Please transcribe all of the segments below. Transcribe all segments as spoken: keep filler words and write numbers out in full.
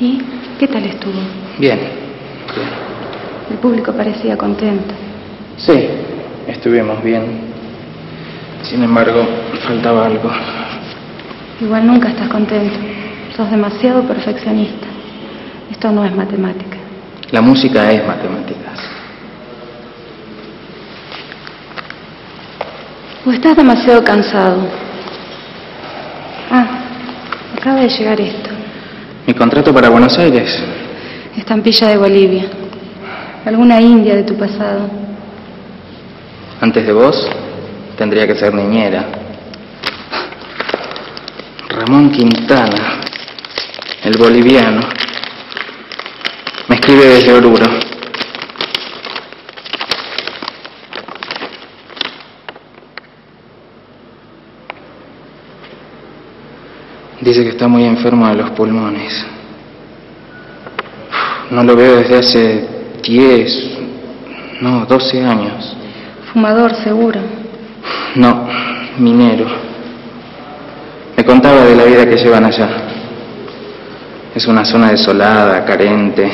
¿Y qué tal estuvo? Bien, bien. El público parecía contento. Sí, estuvimos bien. Sin embargo, faltaba algo. Igual nunca estás contento. Sos demasiado perfeccionista. Esto no es matemática. La música es matemáticas. O estás demasiado cansado. Ah, acaba de llegar esto. Mi contrato para Buenos Aires. Estampilla de Bolivia. Alguna india de tu pasado. Antes de vos, tendría que ser niñera. Ramón Quintana, el boliviano. Me escribe desde Oruro. Dice que está muy enfermo de los pulmones. No lo veo desde hace diez, no, doce años. Fumador, seguro. No, minero. Me contaba de la vida que llevan allá. Es una zona desolada, carente.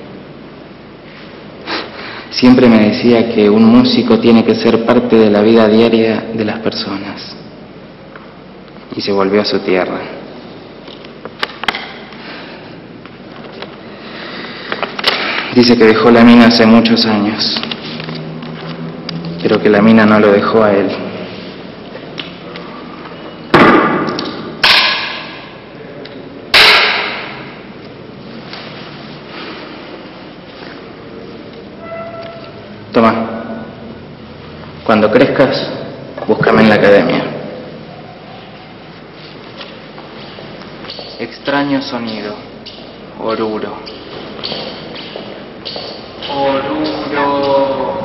Siempre me decía que un músico tiene que ser parte de la vida diaria de las personas. Y se volvió a su tierra. Dice que dejó la mina hace muchos años, pero que la mina no lo dejó a él. Toma, cuando crezcas, búscame en la academia. Extraño sonido, Oruro. Oruro.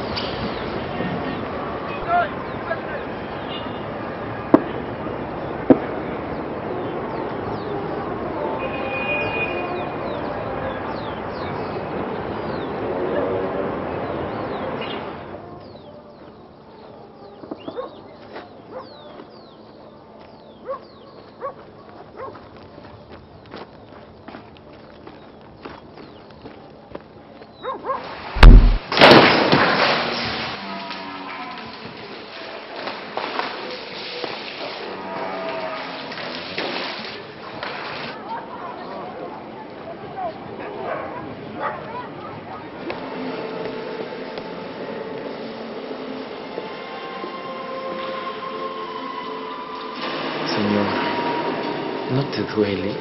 Señor, ¿no te duele?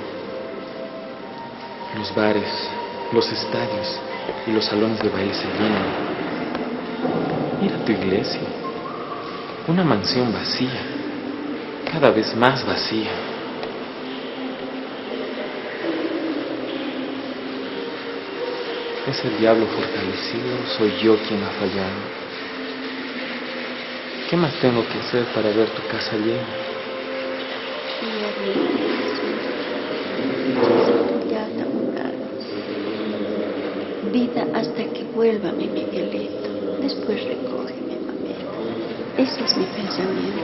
Los bares, los estadios y los salones de baile se llenan. Mira tu iglesia, una mansión vacía, cada vez más vacía. ¿Es el diablo fortalecido o soy yo quien ha fallado? ¿Qué más tengo que hacer para ver tu casa llena? Vida hasta que vuelva mi Miguelito. Después recógeme, mamita. Ese es mi pensamiento.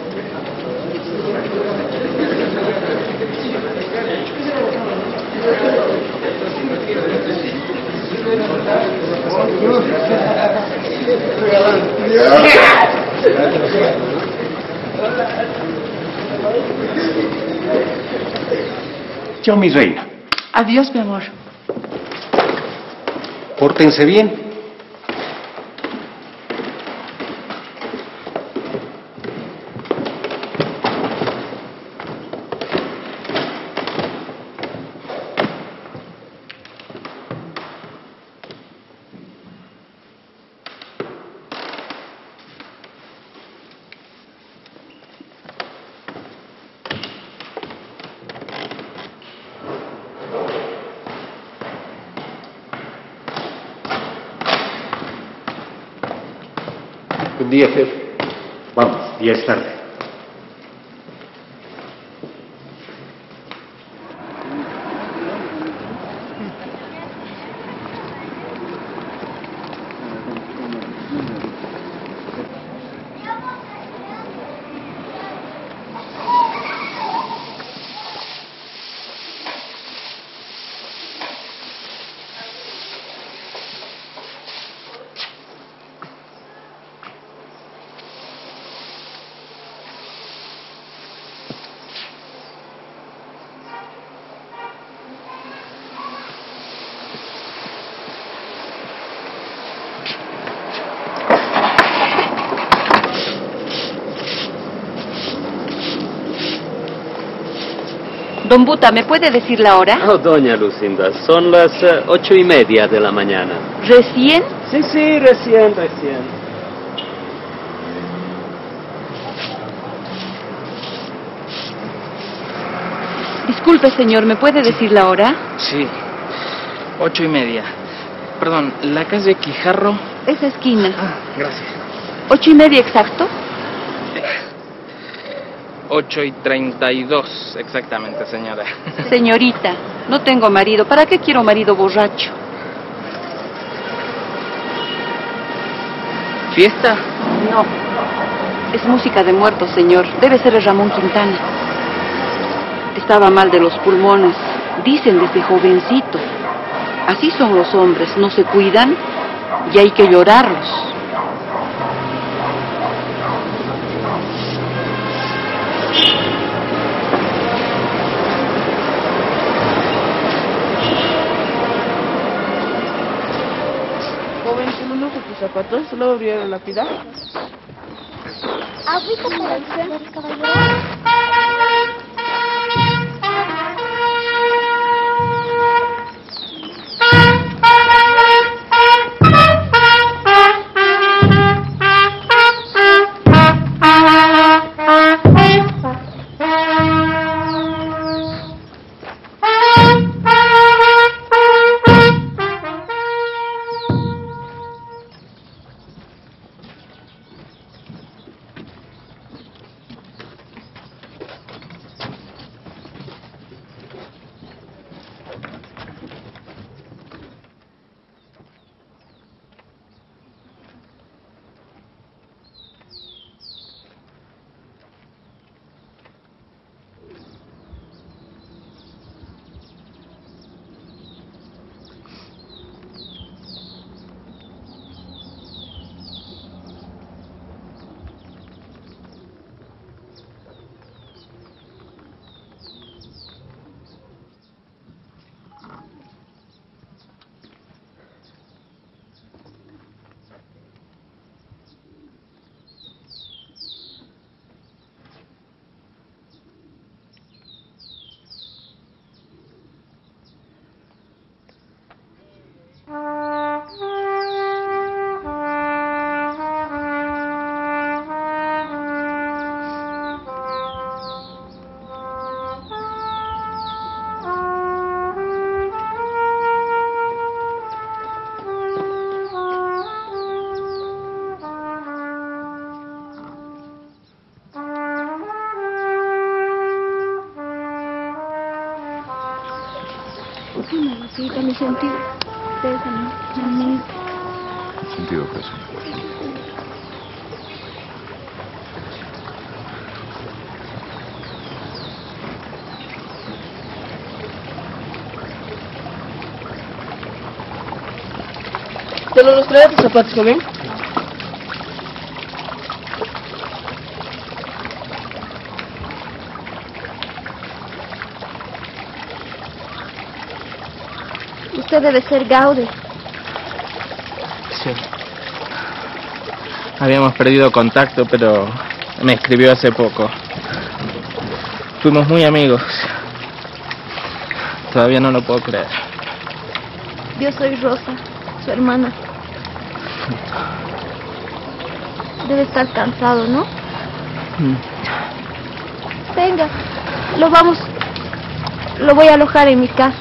Chao, mi reina. Adiós, mi amor. Pórtense bien. Buen día, jefe. Vamos, ya es tarde. Don Buta, ¿me puede decir la hora? Oh, doña Lucinda, son las eh, ocho y media de la mañana. ¿Recién? Sí, sí, recién, recién. Disculpe, señor, ¿me puede decir la hora? Sí, ocho y media. Perdón, ¿la calle Quijarro? Esa esquina. Ah, gracias. ¿Ocho y media exacto? Ocho y treinta y dos, exactamente, señora. Señorita, no tengo marido. ¿Para qué quiero marido borracho? ¿Fiesta? No. Es música de muertos, señor. Debe ser el Ramón Quintana. Estaba mal de los pulmones. Dicen desde jovencito. Así son los hombres. No se cuidan y hay que llorarlos. Joven, ¿tú no notas tus zapatos? ¿Solo abrieron la pila? Agüita para usted, caballero. Necesita mi sentido. Pésame, amigo. Sentido pésame. ¿Te los trae tus zapatos, joven? Usted debe ser Gaude. Sí. Habíamos perdido contacto, pero me escribió hace poco. Fuimos muy amigos. Todavía no lo puedo creer. Yo soy Rosa, su hermana. Debe estar cansado, ¿no? Mm. Venga, lo vamos... Lo voy a alojar en mi casa.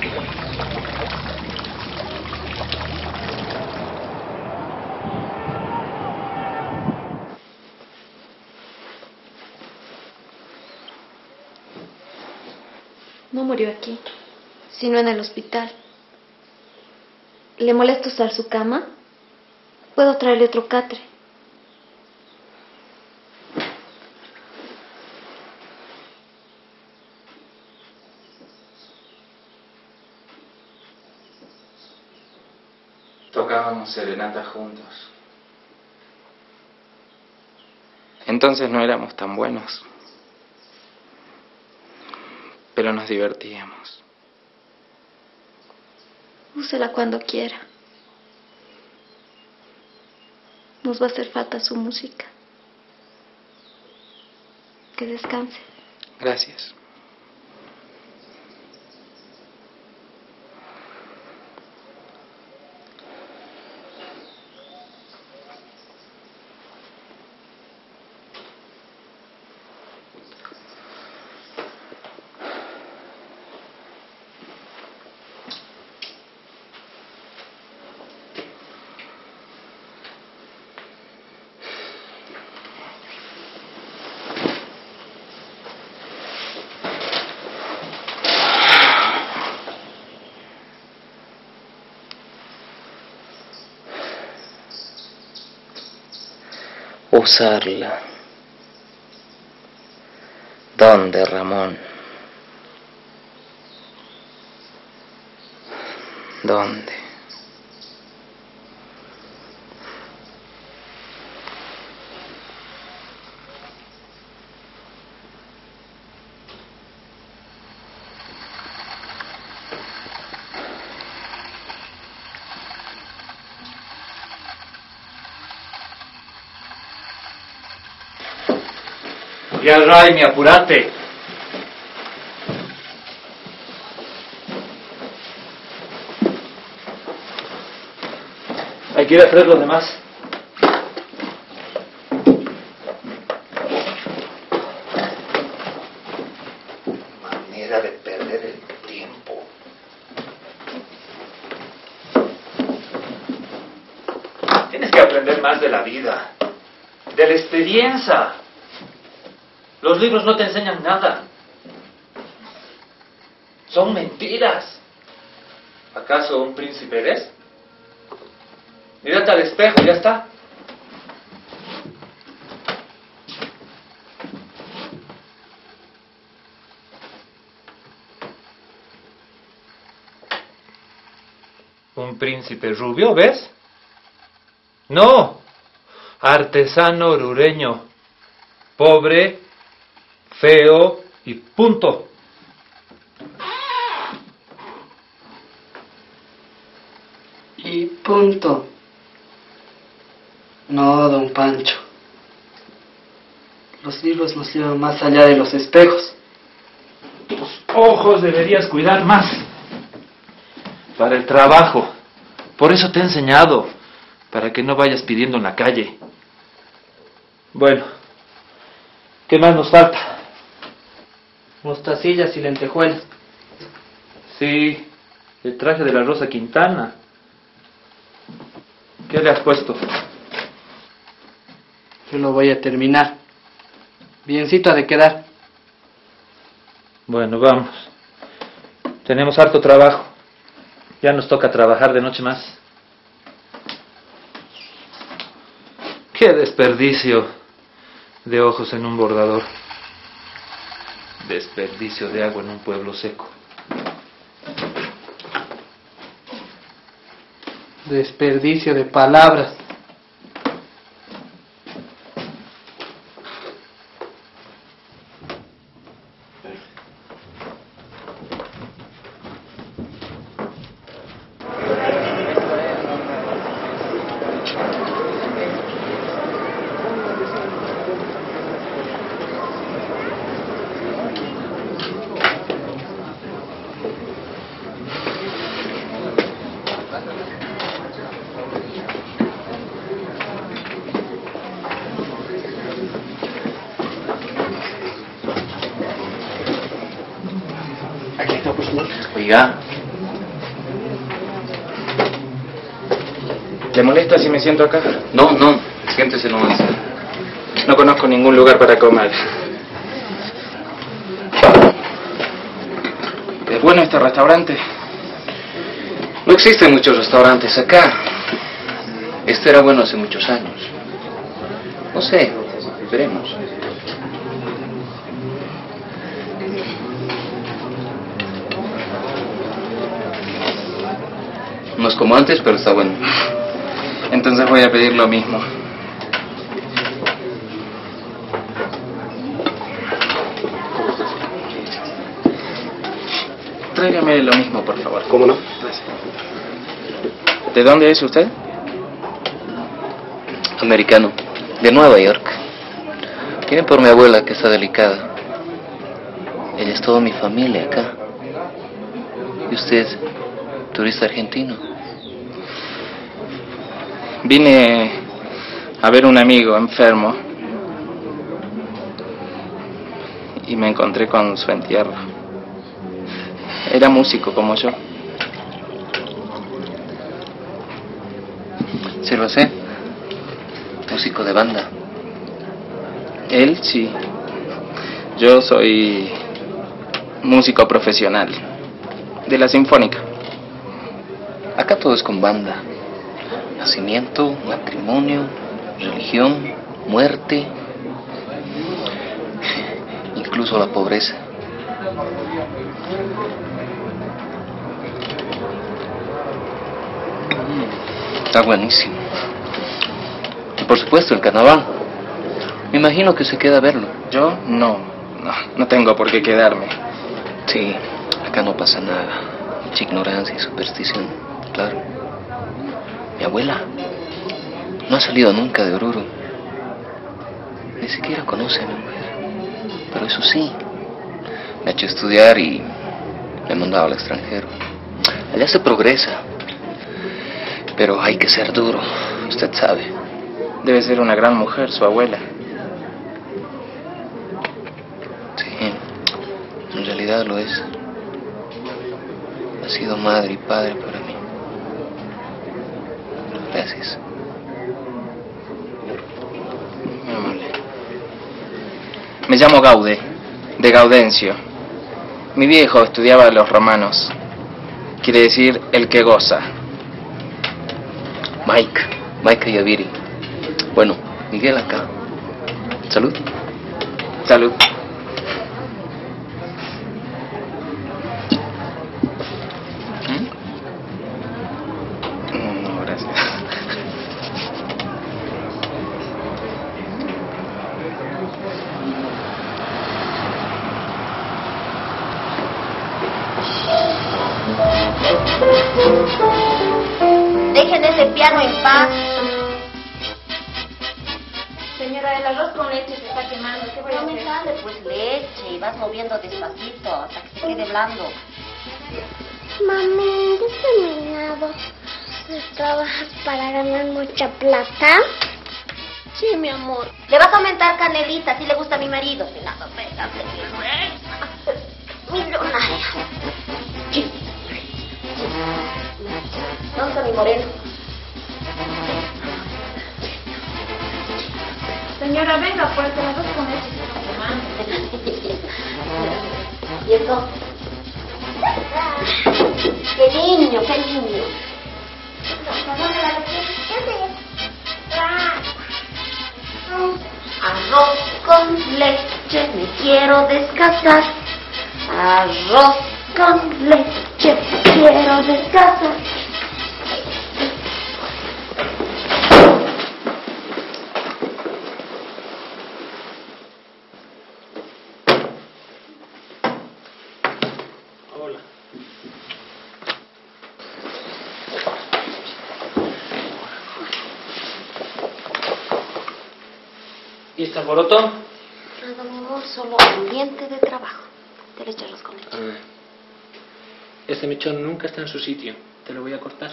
No murió aquí, sino en el hospital. ¿Le molesta usar su cama? Puedo traerle otro catre. Tocábamos serenata juntos. Entonces no éramos tan buenos, pero nos divertíamos. Úsela cuando quiera. Nos va a hacer falta su música. Que descanse. Gracias. usarla. ¿Dónde, Ramón? ¿Dónde? Ya, Raimi, apúrate. Hay que ir a traer los demás. Manera de perder el tiempo. Tienes que aprender más de la vida, de la experiencia. Los libros no te enseñan nada. Son mentiras. ¿Acaso un príncipe eres? Mírate al espejo y ya está. ¿Un príncipe rubio, ves? No. Artesano orureño. Pobre, feo y punto. Y punto. No, don Pancho. Los libros nos llevan más allá de los espejos. Tus ojos deberías cuidar más. Para el trabajo. Por eso te he enseñado. Para que no vayas pidiendo en la calle. Bueno. ¿Qué más nos falta? Mostacillas y lentejuelas. Sí. El traje de la Rosa Quintana. ¿Qué le has puesto? Yo lo voy a terminar. Biencito ha de quedar. Bueno, vamos. Tenemos harto trabajo. Ya nos toca trabajar de noche más. Qué desperdicio de ojos en un bordador. Desperdicio de agua en un pueblo seco. Desperdicio de palabras. Oiga. ¿Le molesta si me siento acá? No, no, siéntese nomás. No conozco ningún lugar para comer. ¿Es bueno este restaurante? No existen muchos restaurantes acá. Este era bueno hace muchos años. No sé, veremos. No es como antes, pero está bueno. Entonces voy a pedir lo mismo. Tráigame lo mismo, por favor. ¿Cómo no? Gracias. ¿De dónde es usted? Americano, de Nueva York. Viene por mi abuela, que está delicada. Ella es toda mi familia acá. ¿Y usted, turista argentino? Vine a ver un amigo enfermo y me encontré con su entierro. Era músico como yo. Sírvase. Músico de banda. Él sí. Yo soy músico profesional de la Sinfónica. Acá todo es con banda. Nacimiento, matrimonio, religión, muerte, incluso la pobreza. Está buenísimo. Y por supuesto el carnaval. Me imagino que se queda a verlo. ¿Yo? No, no, no tengo por qué quedarme. Sí, acá no pasa nada. Mucha ignorancia y superstición, claro. Mi abuela no ha salido nunca de Oruro. Ni siquiera conoce a mi mujer. Pero eso sí, me ha hecho estudiar y me ha mandado al extranjero. Allá se progresa. Pero hay que ser duro, usted sabe. Debe ser una gran mujer, su abuela. Sí, en realidad lo es. Ha sido madre y padre para mí. Gracias. Muy amable. Me llamo Gaude, de Gaudencio. Mi viejo estudiaba los romanos. Quiere decir el que goza. Mike, Mike Yaviri. Bueno, Miguel acá. Salud. Salud. ¿Mm? No, gracias. Dejen ese piano en paz. Señora, el arroz con leche se está quemando. ¿Qué voy a hacer? No me sale pues leche y vas moviendo despacito hasta que se quede blando. Mami, ¿has terminado de trabajar para ganar mucha plata? Sí, mi amor. Le vas a aumentar canelita, si le gusta a mi marido. Si la venga, millonaria. Sí. ¿Dónde está mi moreno? Señora, venga, pues, el arroz con leche se está quemando. ¿Y eso? ¡Qué niño, qué niño! Arroz con leche, me quiero descasar. Arroz con leche, quiero descasar. Hola. ¿Y este alboroto? Nada, mi amor, solo ambiente de trabajo. Te le echo arroz con leche. Ah. Ese mechón nunca está en su sitio. Te lo voy a cortar.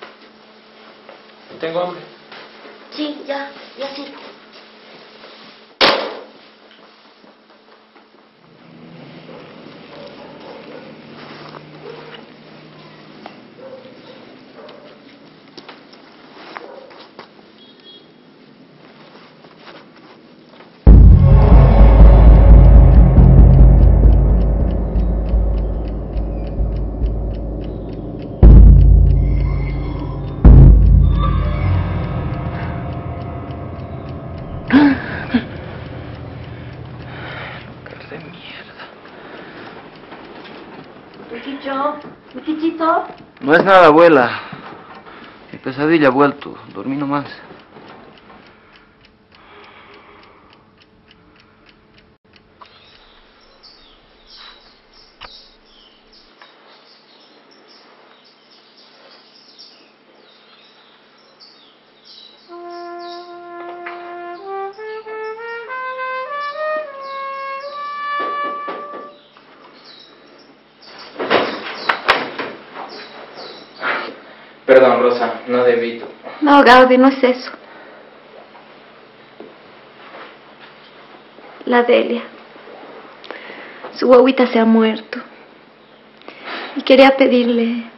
Tengo hambre. Sí, ya, ya sirvo. Luquichito. No es nada, abuela. Mi pesadilla ha vuelto. Dormí nomás. Perdón, Rosa, no debí. No, Gaudi, no es eso. La Delia. Su guaguita se ha muerto. Y quería pedirle...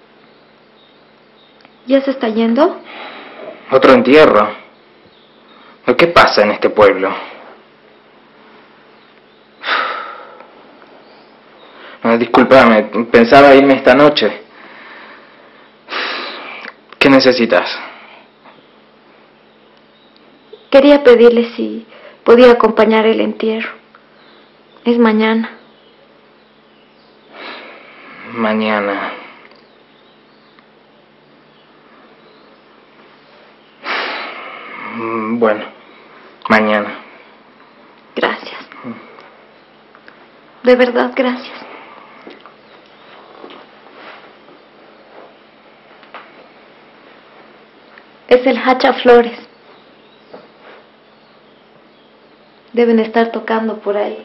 ¿Ya se está yendo? ¿Otro entierro? ¿Qué pasa en este pueblo? No, discúlpame, pensaba irme esta noche. ¿Qué necesitas? Que quería pedirle si podía acompañar el entierro. Es mañana. Mañana. Mm, Bueno, mañana. Gracias. De verdad, gracias. Es el Hacha Flores. Deben estar tocando por ahí.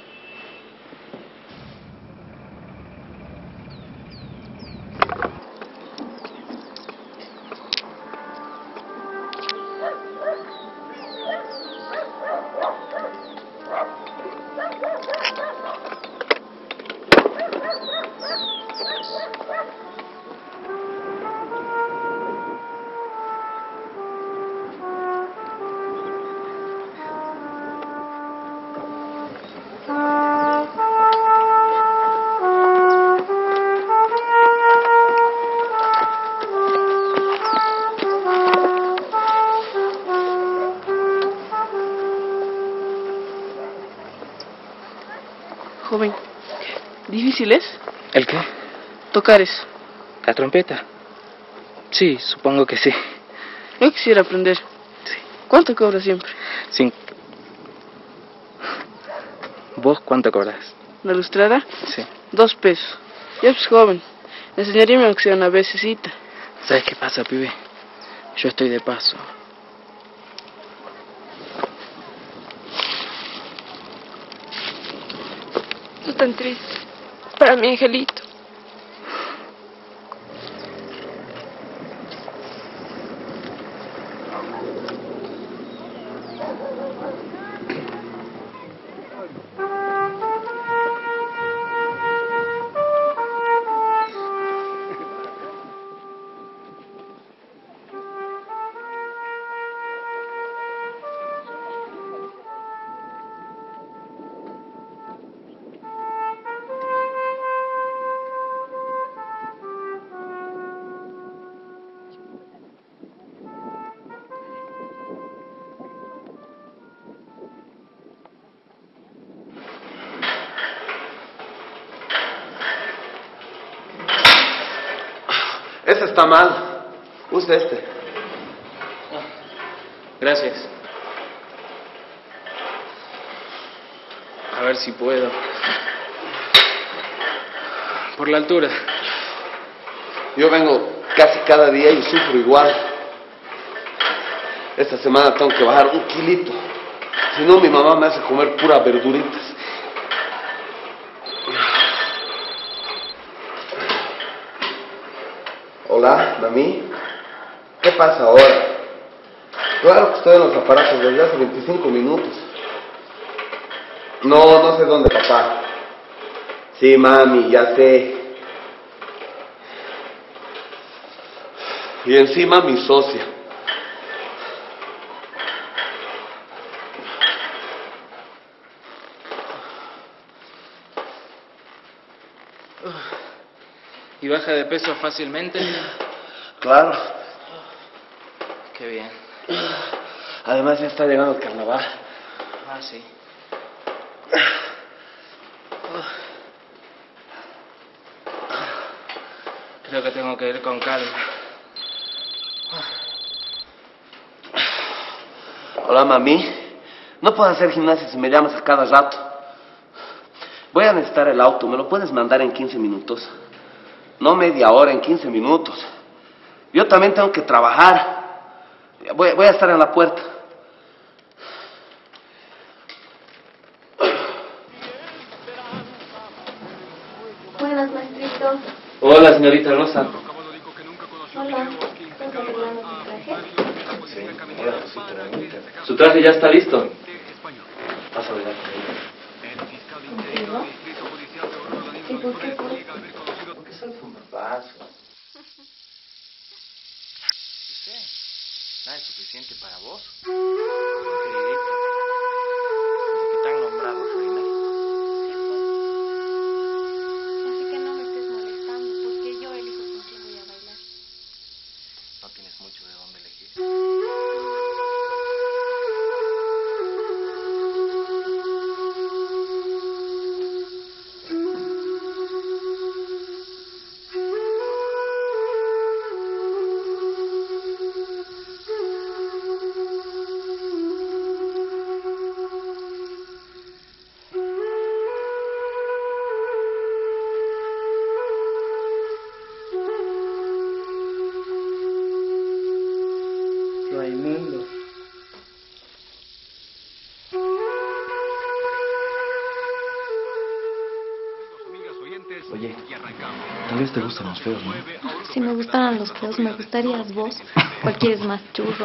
Joven, ¿difícil es? ¿El qué? Tocar eso. ¿La trompeta? Sí, supongo que sí. Yo quisiera aprender. Sí. ¿Cuánto cobras siempre? Cinco. ¿Vos cuánto cobras? ¿La lustrada? Sí. Dos pesos. Ya pues joven, enseñaríame aunque sea una vecesita. ¿Sabes qué pasa, pibe? Yo estoy de paso. No tan triste. Para mi angelito. Ese está mal. Use este. Gracias. A ver si puedo. Por la altura. Yo vengo casi cada día y sufro igual. Esta semana tengo que bajar un kilito. Si no, mi mamá me hace comer puras verduritas. Hola, mami. ¿Qué pasa ahora? Claro que estoy en los aparatos desde hace veinticinco minutos. No, no sé dónde, papá. Sí, mami, ya sé. Y encima mi socia. ¿Y baja de peso fácilmente? Claro. Qué bien. Además ya está llegando el carnaval. Ah, sí. Creo que tengo que ir con calma. Hola, mami. No puedo hacer gimnasia si me llamas a cada rato. Voy a necesitar el auto. ¿Me lo puedes mandar en quince minutos? No media hora, en quince minutos. Yo también tengo que trabajar. Voy, voy a estar en la puerta. Buenas, maestrito. Hola, señorita Rosa. Hola. ¿Estás arreglando tu traje? Sí, hola, Rosita, bonita. Su traje ya está listo. Vas a bailar ¿Contigo? ¿Y por qué? Porque soy fumapazo. ¿Nada es suficiente para vos? Queridito. Desde que te han nombrado reina. Así que no me estés molestando, porque yo elijo con quién voy a bailar. No tienes mucho de dónde elegir. vez te gustan los feos, ¿no? Si me gustaran los feos, me gustarías vos. ¿Cuál quieres más, churro?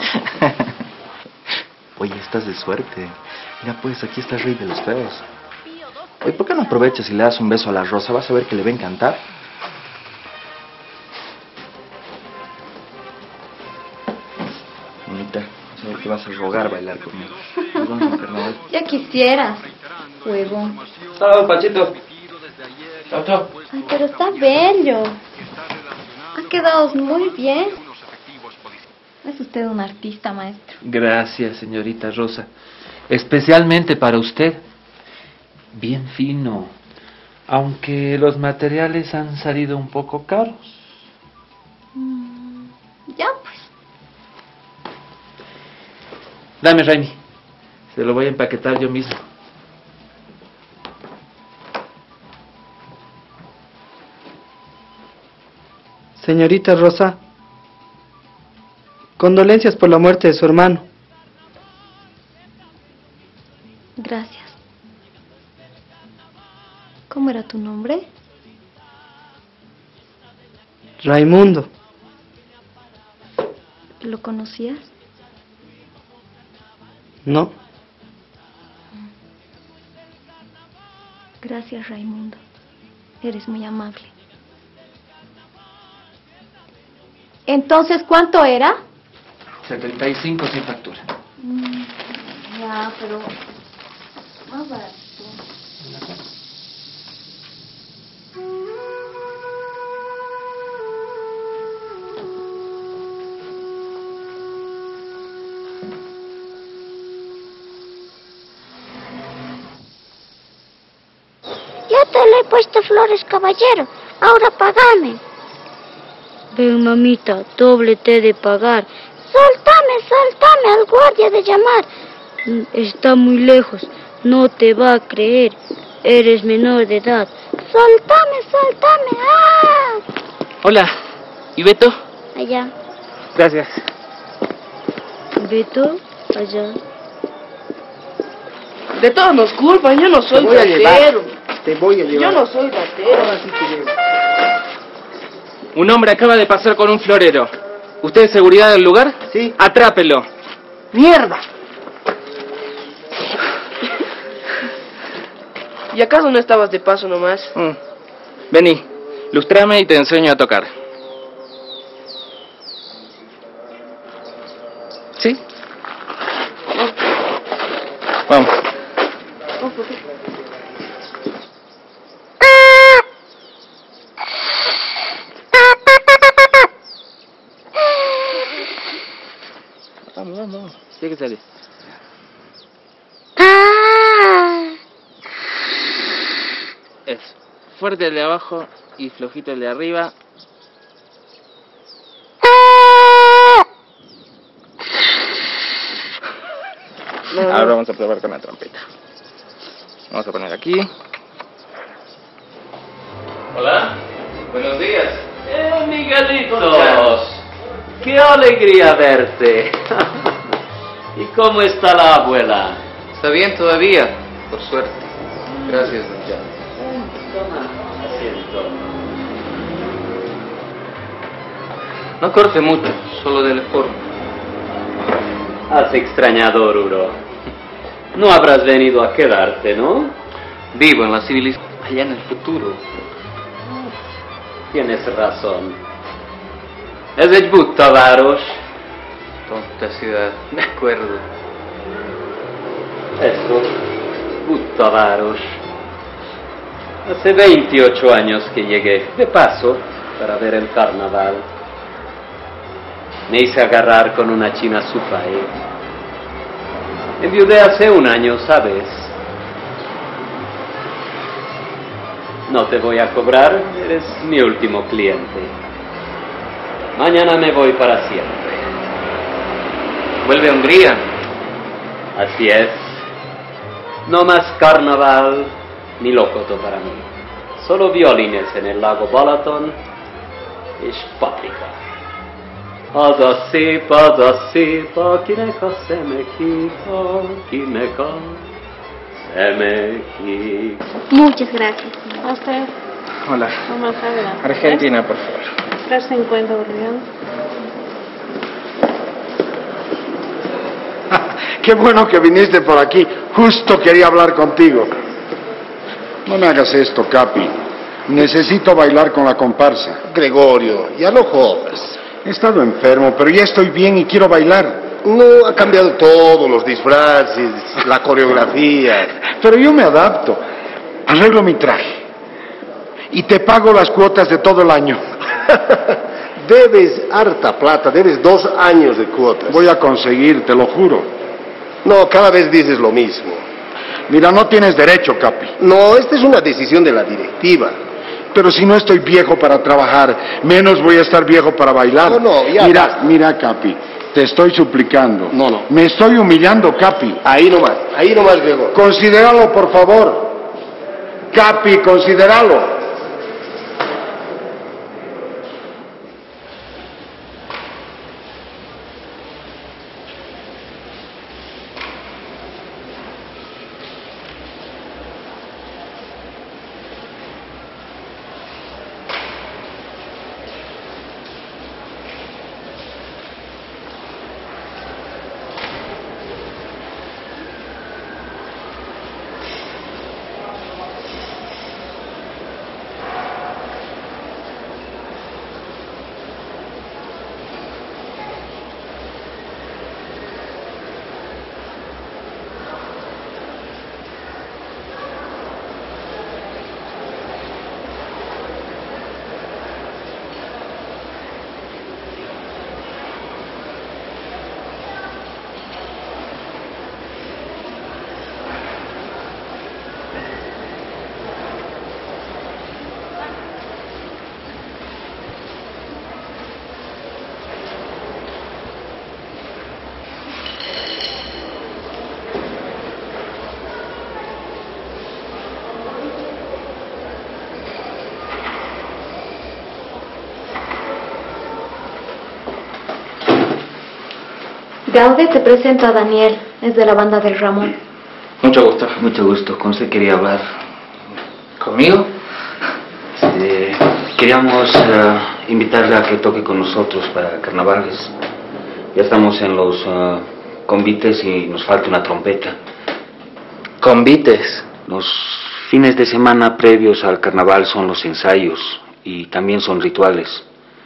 Oye, estás de suerte. Mira, pues, aquí está el rey de los feos. Oye, ¿por qué no aprovechas y le das un beso a la Rosa? Vas a ver que le va a encantar. Bonita, vas a ver que vas a rogar bailar conmigo. Nos vamos al carnaval. Ya quisieras, huevón. Chao, Pachito. Chao, chao. Ay, pero está bello. Ha quedado muy bien. Es usted un artista, maestro. Gracias, señorita Rosa. Especialmente para usted. Bien fino. Aunque los materiales han salido un poco caros. Mm, ya, pues. Dame, Raimi. Se lo voy a empaquetar yo mismo. Señorita Rosa, condolencias por la muerte de su hermano. Gracias. ¿Cómo era tu nombre? Raimundo. ¿Lo conocías? No. Gracias, Raimundo. Eres muy amable. Entonces, ¿cuánto era? setenta y cinco sin factura. Mm, ya, pero más barato. Ya te le he puesto flores, caballero. Ahora pagame. Ven, mamita, doble te de pagar. Soltame, soltame al guardia de llamar. Está muy lejos, no te va a creer. Eres menor de edad. Soltame, soltame. ¡Ah! Hola, ¿y Beto? Allá. Gracias. Beto, allá. De todos nos culpan, yo no soy Te voy a ratero. llevar. Te voy a llevar. Yo no soy ratero. Ahora sí te llevo. Un hombre acaba de pasar con un florero. ¿Usted es seguridad del lugar? Sí. Atrápelo. ¡Mierda! ¿Y acaso no estabas de paso nomás? Mm. Vení, lustrame y te enseño a tocar. ¿Sí? Vamos. Vamos, vamos, vamos. Tiene que salir. Eso. Fuerte el de abajo y flojito el de arriba. Ahora vamos a probar con la trompeta. Vamos a poner aquí. Hola. Buenos días. ¡Eh, Miguelitos! ¡Qué alegría verte! ¿Y cómo está la abuela? Está bien todavía, por suerte. Gracias, don Jan. Toma, asiento. No corte mucho, solo dele forma. Has extrañado Oruro. No habrás venido a quedarte, ¿no? Vivo en la civilización allá en el futuro. Tienes razón. Es el Buttavaros. Tonta ciudad, me acuerdo. Eso, Buttavaros. Hace veintiocho años que llegué, de paso, para ver el carnaval. Me hice agarrar con una china supai. Enviudé hace un año, ¿sabes? No te voy a cobrar, eres mi último cliente. Mañana me voy para siempre. ¿Vuelve a Hungría? Así es. No más carnaval ni locoto para mí. Solo violines en el lago Balaton y paprika. Adasi, padasi, pakineka semekika, kineka semekika. Muchas gracias. A usted. Hola. Vamos a ver. Argentina, por favor. tres cincuenta bolivianos. Qué bueno que viniste por aquí. Justo quería hablar contigo. No me hagas esto, Capi. Necesito bailar con la comparsa. Gregorio, ya no jodas. He estado enfermo, pero ya estoy bien y quiero bailar. No, ha cambiado todo, los disfraces, la coreografía. Pero yo me adapto. Arreglo mi traje. Y te pago las cuotas de todo el año. Debes harta plata, debes dos años de cuotas. Voy a conseguir, te lo juro. No, cada vez dices lo mismo. Mira, no tienes derecho, Capi. No, esta es una decisión de la directiva. Pero si no estoy viejo para trabajar, menos voy a estar viejo para bailar. No, no, ya Mira, basta. mira, Capi, te estoy suplicando. No, no. Me estoy humillando, Capi. Ahí nomás, ahí nomás, Gregorio. Considéralo, por favor. Capi, considéralo. Gaude, te presento a Daniel, es de la banda del Ramón. Mucho gusto. Mucho gusto. ¿Con usted quería hablar? ¿Conmigo? Eh, queríamos uh, invitarle a que toque con nosotros para carnavales. Ya estamos en los uh, convites y nos falta una trompeta. ¿Convites? Los fines de semana previos al carnaval son los ensayos y también son rituales.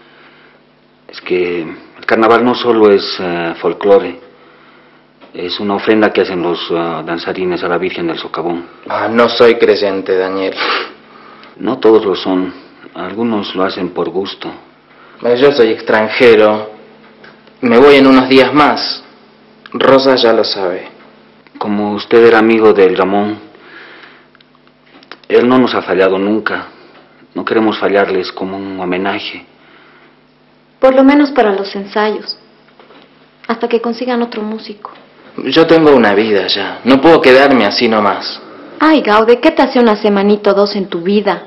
Es que el carnaval no solo es uh, folclore, es una ofrenda que hacen los uh, danzarines a la Virgen del Socavón. Ah, no soy creyente, Daniel. No todos lo son, algunos lo hacen por gusto. Yo soy extranjero, me voy en unos días más. Rosa ya lo sabe. Como usted era amigo del Ramón, él no nos ha fallado nunca. No queremos fallarles como un homenaje. Por lo menos para los ensayos, hasta que consigan otro músico. Yo tengo una vida ya, no puedo quedarme así nomás. Ay, Gaude, ¿qué te hace una semanita o dos en tu vida?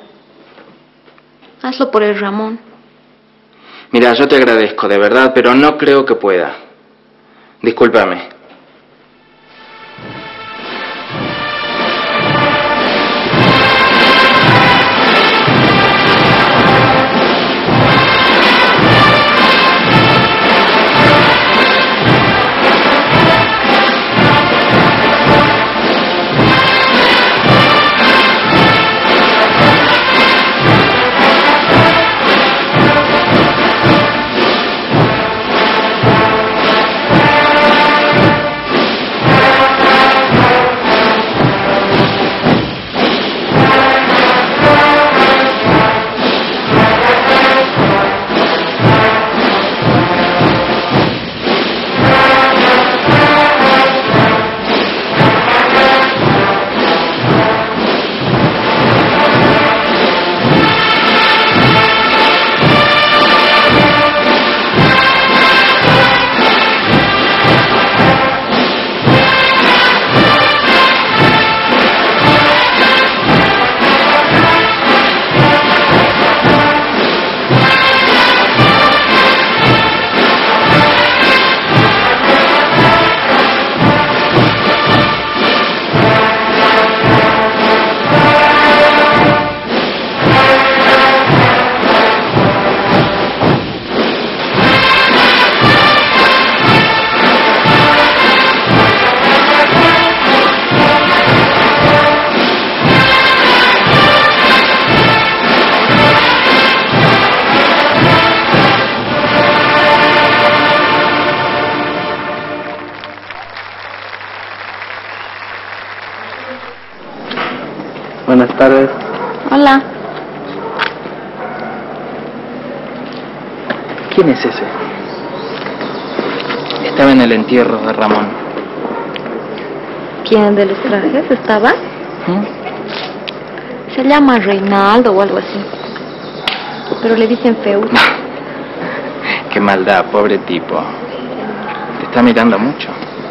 Hazlo por el Ramón. Mira, yo te agradezco, de verdad, pero no creo que pueda. Discúlpame. Buenas tardes. Hola. ¿Quién es ese? Estaba en el entierro de Ramón. ¿Quién de los trajes estaba? ¿Mm? Se llama Reinaldo o algo así. Pero le dicen feo. Qué maldad, pobre tipo. Te está mirando mucho.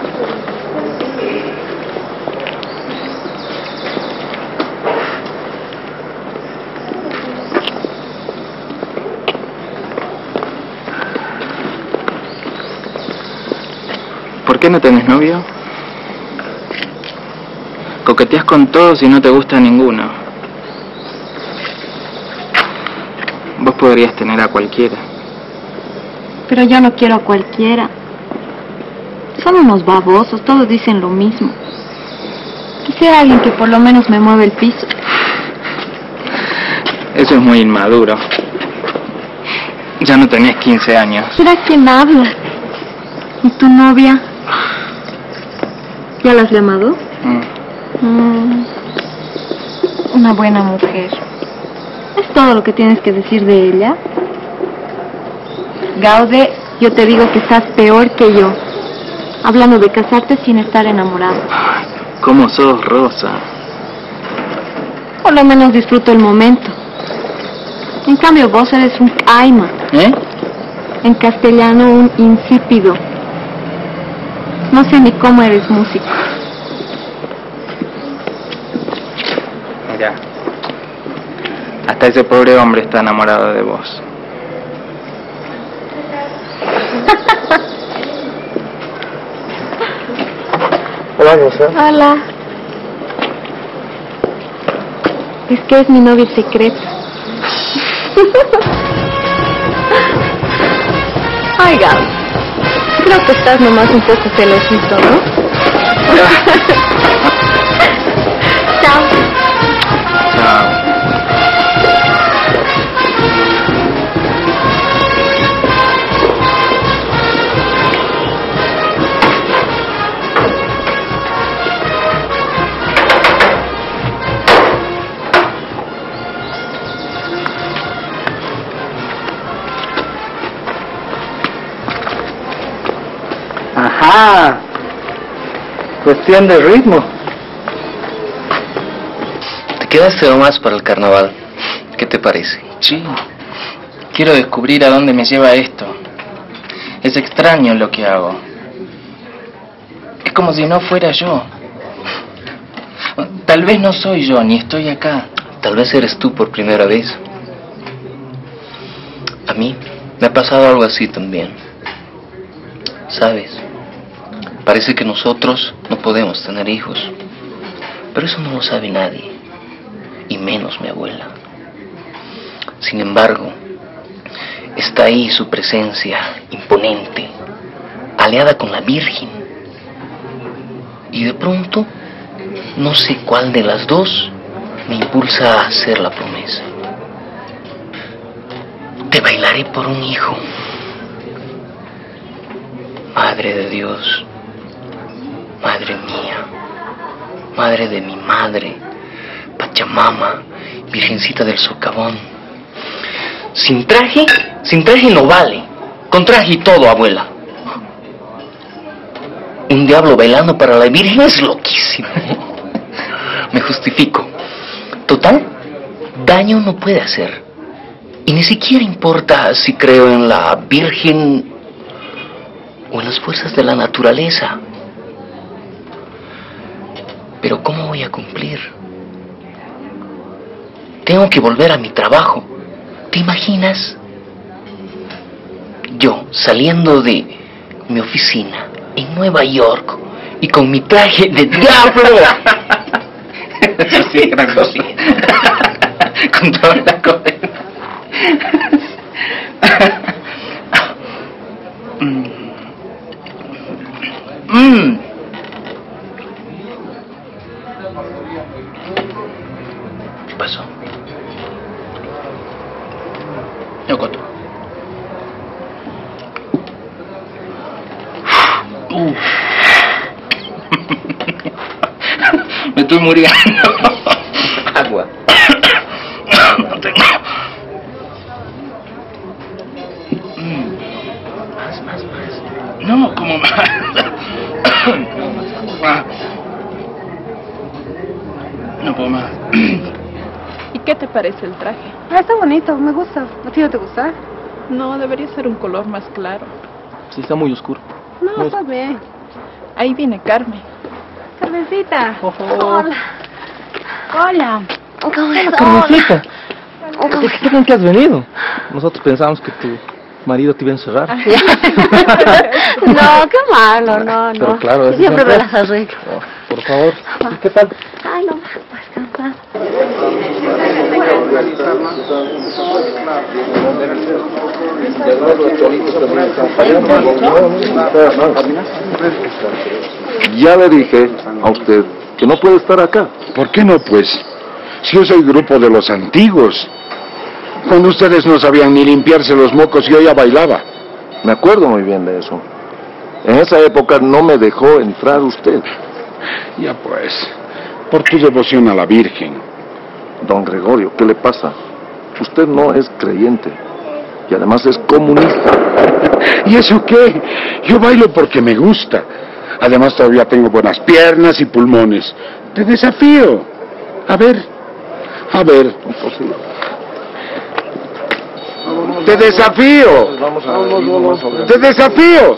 ¿Por qué no tenés novio? Coqueteas con todos y no te gusta ninguno. Vos podrías tener a cualquiera. Pero yo no quiero a cualquiera. Son unos babosos, todos dicen lo mismo. Quisiera alguien que por lo menos me mueva el piso. Eso es muy inmaduro. Ya no tenés quince años. ¿Será quién habla? ¿Y tu novia? ¿Ya la has llamado? Mm. Mm, una buena mujer. ¿Es todo lo que tienes que decir de ella? Gaude, yo te digo que estás peor que yo. Hablando de casarte sin estar enamorado. ¿Cómo sos, Rosa? Por lo menos disfruto el momento. En cambio, vos eres un caima. ¿Eh? En castellano, un insípido. No sé ni cómo eres músico. Mira, hasta ese pobre hombre está enamorado de vos. Hola, Rosa. Hola. Es que es mi novia secreta. Ay, Gab, creo que estás nomás un poco celosito, ¿no? Chao. Chao. Ajá. Cuestión de ritmo. ¿Te quedaste nomás para el carnaval? ¿Qué te parece? Sí. Quiero descubrir a dónde me lleva esto. Es extraño lo que hago. Es como si no fuera yo. Tal vez no soy yo, ni estoy acá. Tal vez eres tú por primera vez. A mí me ha pasado algo así también. ¿Sabes? Parece que nosotros no podemos tener hijos. Pero eso no lo sabe nadie. Y menos mi abuela. Sin embargo, está ahí su presencia imponente, aliada con la Virgen. Y de pronto, no sé cuál de las dos me impulsa a hacer la promesa. Te bailaré por un hijo. Madre de Dios, madre mía, madre de mi madre, Pachamama, Virgencita del Socavón. Sin traje, sin traje no vale. Con traje y todo, abuela. Un diablo bailando para la Virgen es loquísimo. Me justifico. Total, daño no puede hacer. Y ni siquiera importa si creo en la Virgen o en las fuerzas de la naturaleza. Pero ¿cómo voy a cumplir? Tengo que volver a mi trabajo. ¿Te imaginas? Yo saliendo de mi oficina en Nueva York y con mi traje de diablo. Eso sí, gran cosa. Con toda la cadena. Mmm. ¿Qué pasó? Yokoto. Uh. Me estoy muriendo. Agua. te parece el traje? Ah, está bonito, me gusta. ¿A ti no te gusta? No, debería ser un color más claro. Sí, está muy oscuro. No, muy está bien. Ahí viene Carmen. Carmencita. Oh, oh. Hola. Hola. ¿Cómo Hola, Carmencita. ¿Por qué creen que has venido? Nosotros pensamos que tu marido te iba a encerrar. No, qué malo, no, no. Pero claro, es siempre me las arreglo. Oh, por favor. ¿Y qué tal? Ay, no, pues cansada. Ya le dije a usted que no puede estar acá. ¿Por qué no, pues? Si yo soy grupo de los antiguos. Cuando ustedes no sabían ni limpiarse los mocos, yo ya bailaba. Me acuerdo muy bien de eso. En esa época no me dejó entrar usted. Ya pues, por tu devoción a la Virgen. Don Gregorio, ¿qué le pasa? Usted no es creyente. Y además es comunista. ¿Y eso qué? Yo bailo porque me gusta. Además todavía tengo buenas piernas y pulmones. Te desafío. A ver, a ver. Imposible. Te desafío. Te desafío.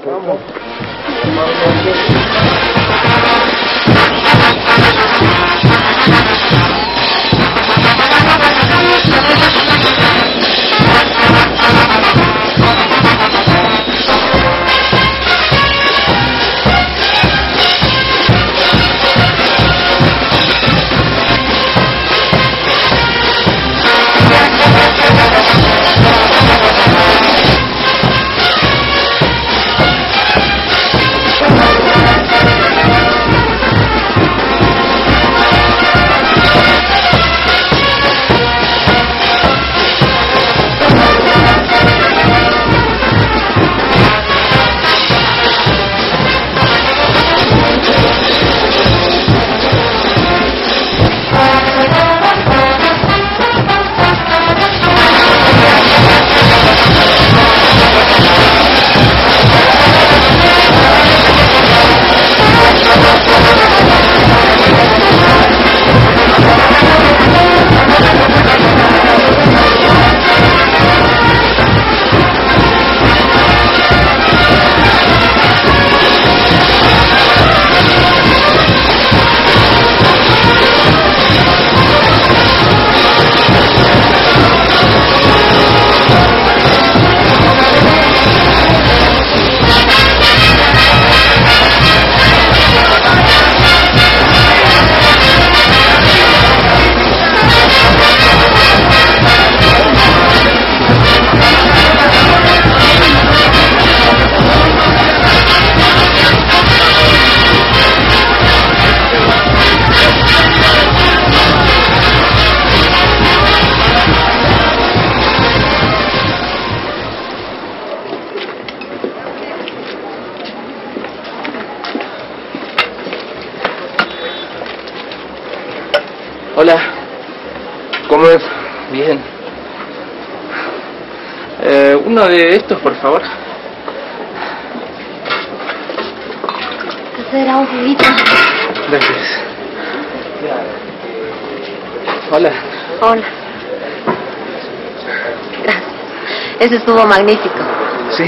Hola, ¿cómo es? Bien. Eh, uno de estos, por favor. ¿Qué será un juguito? Gracias. Hola. Hola. Gracias. Ese estuvo magnífico. Sí.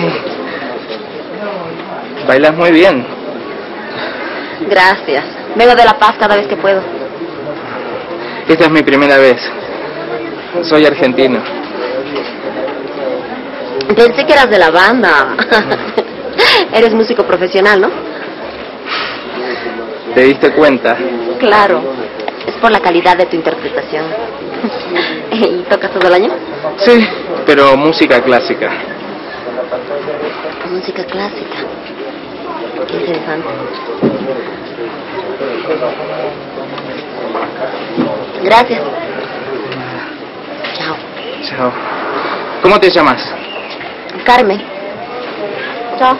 Bailas muy bien. Gracias. Vengo de La Paz cada vez que puedo. Esta es mi primera vez. Soy argentino. Pensé que eras de la banda. Eres músico profesional, ¿no? ¿Te diste cuenta? Claro. Es por la calidad de tu interpretación. ¿Y tocas todo el año? Sí, pero música clásica. Música clásica. Qué interesante. Gracias. Chao. Chao. ¿Cómo te llamas? Carmen. Chao.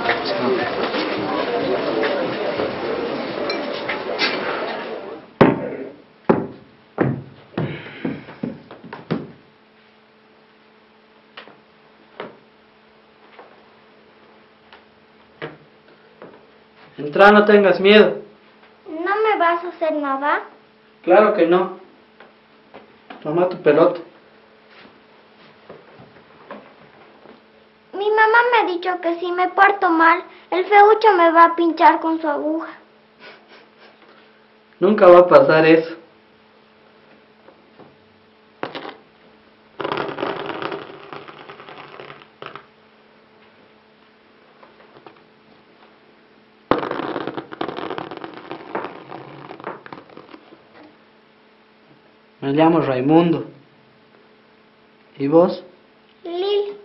Entra, no tengas miedo. ¿No me vas a hacer nada? Claro que no. Toma tu pelota. Mi mamá me ha dicho que si me porto mal, el feucho me va a pinchar con su aguja. Nunca va a pasar eso. Me llamo Raimundo. ¿Y vos? Lil.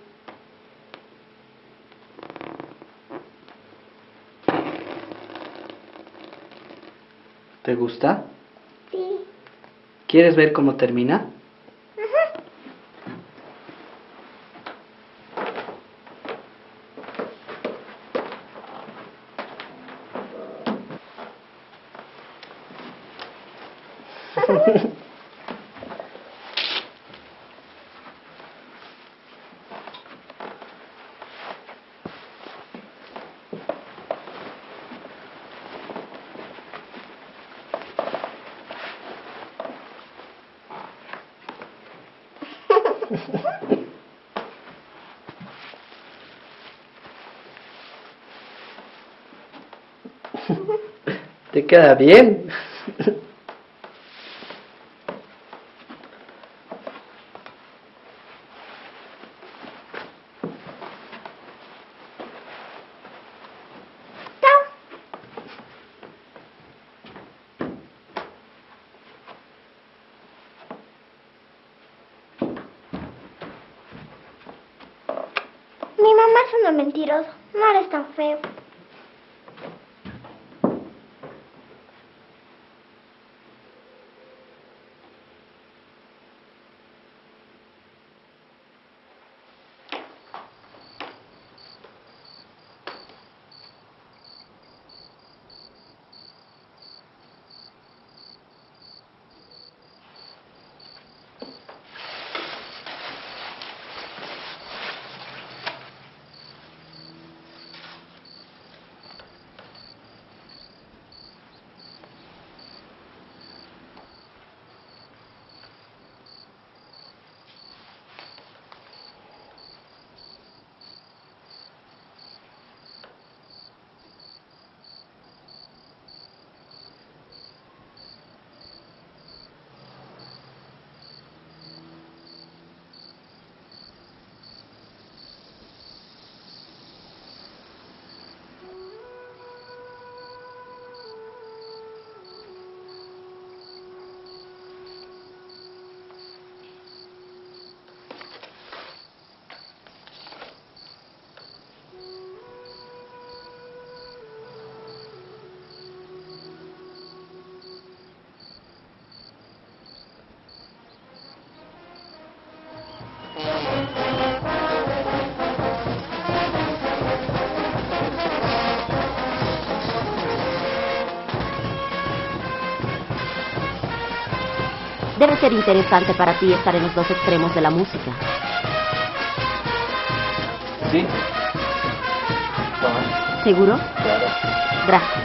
¿Te gusta? Sí. ¿Quieres ver cómo termina? Te queda bien. Mi mamá es una mentirosa. No eres tan feo. Debe ser interesante para ti estar en los dos extremos de la música. Sí. ¿Seguro? Claro. Gracias.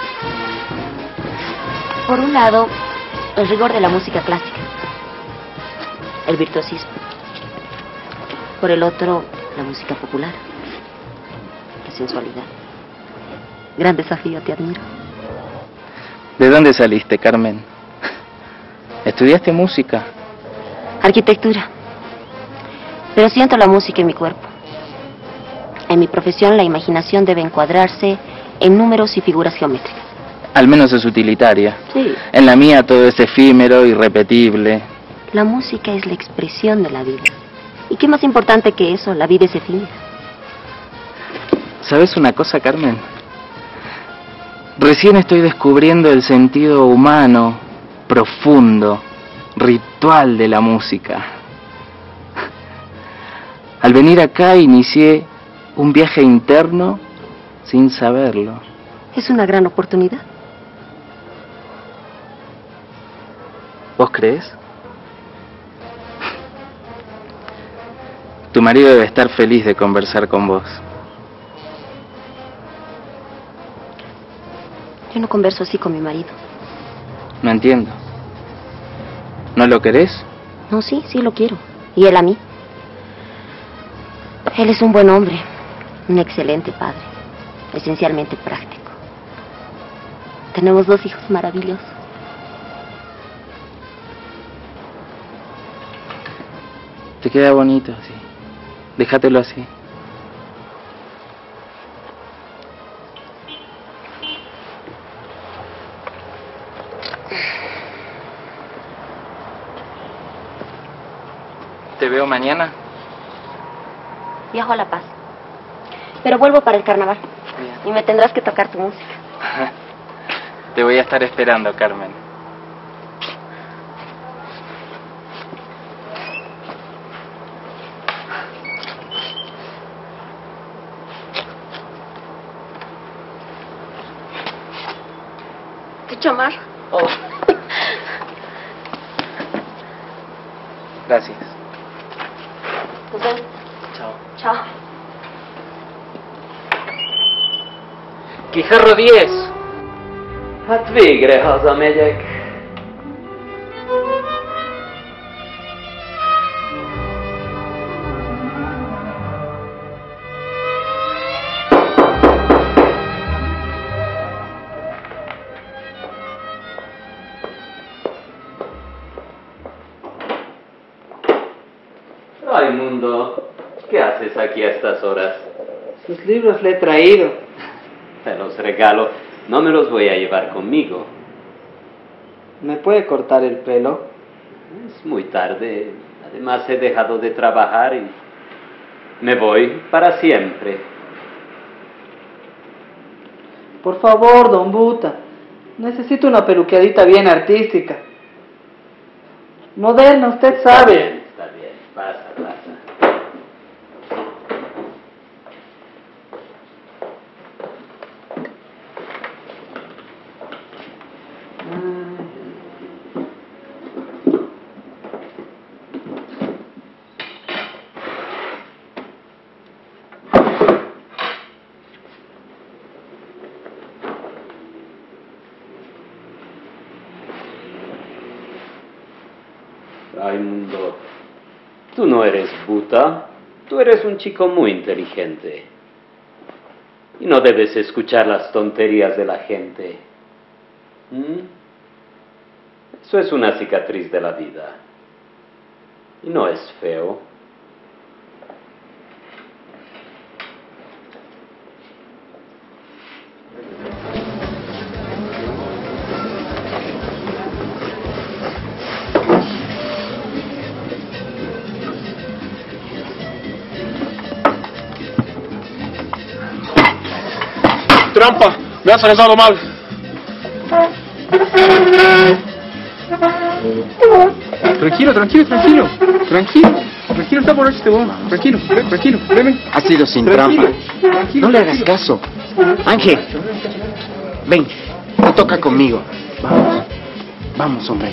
Por un lado, el rigor de la música clásica, el virtuosismo. Por el otro, la música popular, la sensualidad. Gran desafío, te admiro. ¿De dónde saliste, Carmen? ¿Estudiaste música? Arquitectura. Pero siento la música en mi cuerpo. En mi profesión, la imaginación debe encuadrarse en números y figuras geométricas. Al menos es utilitaria. Sí. En la mía todo es efímero, irrepetible. La música es la expresión de la vida. ¿Y qué más importante que eso? La vida es efímera. ¿Sabes una cosa, Carmen? Recién estoy descubriendo el sentido humano, profundo, ritual de la música. Al venir acá inicié un viaje interno sin saberlo. Es una gran oportunidad. ¿Vos crees? Tu marido debe estar feliz de conversar con vos. Yo no converso así con mi marido. No entiendo. ¿No lo querés? No, sí, sí lo quiero. Y él a mí. Él es un buen hombre, un excelente padre, esencialmente práctico. Tenemos dos hijos maravillosos. Te queda bonito, sí. Déjatelo así. ¿Te veo mañana? Viajo a La Paz. Pero vuelvo para el carnaval. Bien. Y me tendrás que tocar tu música. Te voy a estar esperando, Carmen. ¿Qué chamar? Oh. Gracias. Nos vemos. Chao. Chao. Guijarro diez. Hát végre hazamegyek. Raimundo, ¿qué haces aquí a estas horas? Sus libros le he traído. Te los regalo. No me los voy a llevar conmigo. ¿Me puede cortar el pelo? Es muy tarde. Además he dejado de trabajar y me voy para siempre. Por favor, don Buta. Necesito una peluqueadita bien artística. Moderna, usted sabe. Está bien, está bien. Pasa, pasa. Raimundo, tú no eres Buta, tú eres un chico muy inteligente. Y no debes escuchar las tonterías de la gente. ¿Mm? Eso es una cicatriz de la vida. Y no es feo. ¡Trampa! ¡Me has agarrado mal! Tranquilo, tranquilo, tranquilo. Tranquilo. Tranquilo, está por este vos. Tranquilo, tranquilo. Ven. Ha sido sin Tranquilo, trampa. tranquilo, No le hagas caso. Ángel, ven, no toca conmigo. Vamos, vamos, hombre.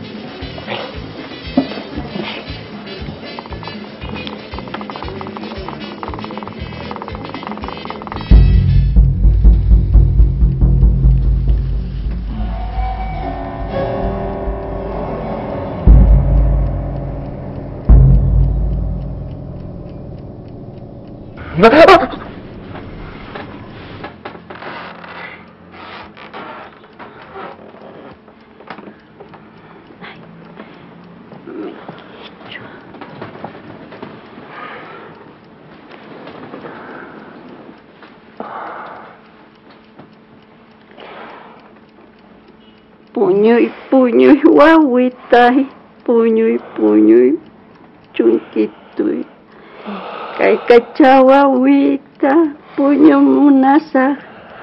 Puño y puño y guaguita, puño y puño y chunquito y caicacha guaguita, puño munasa,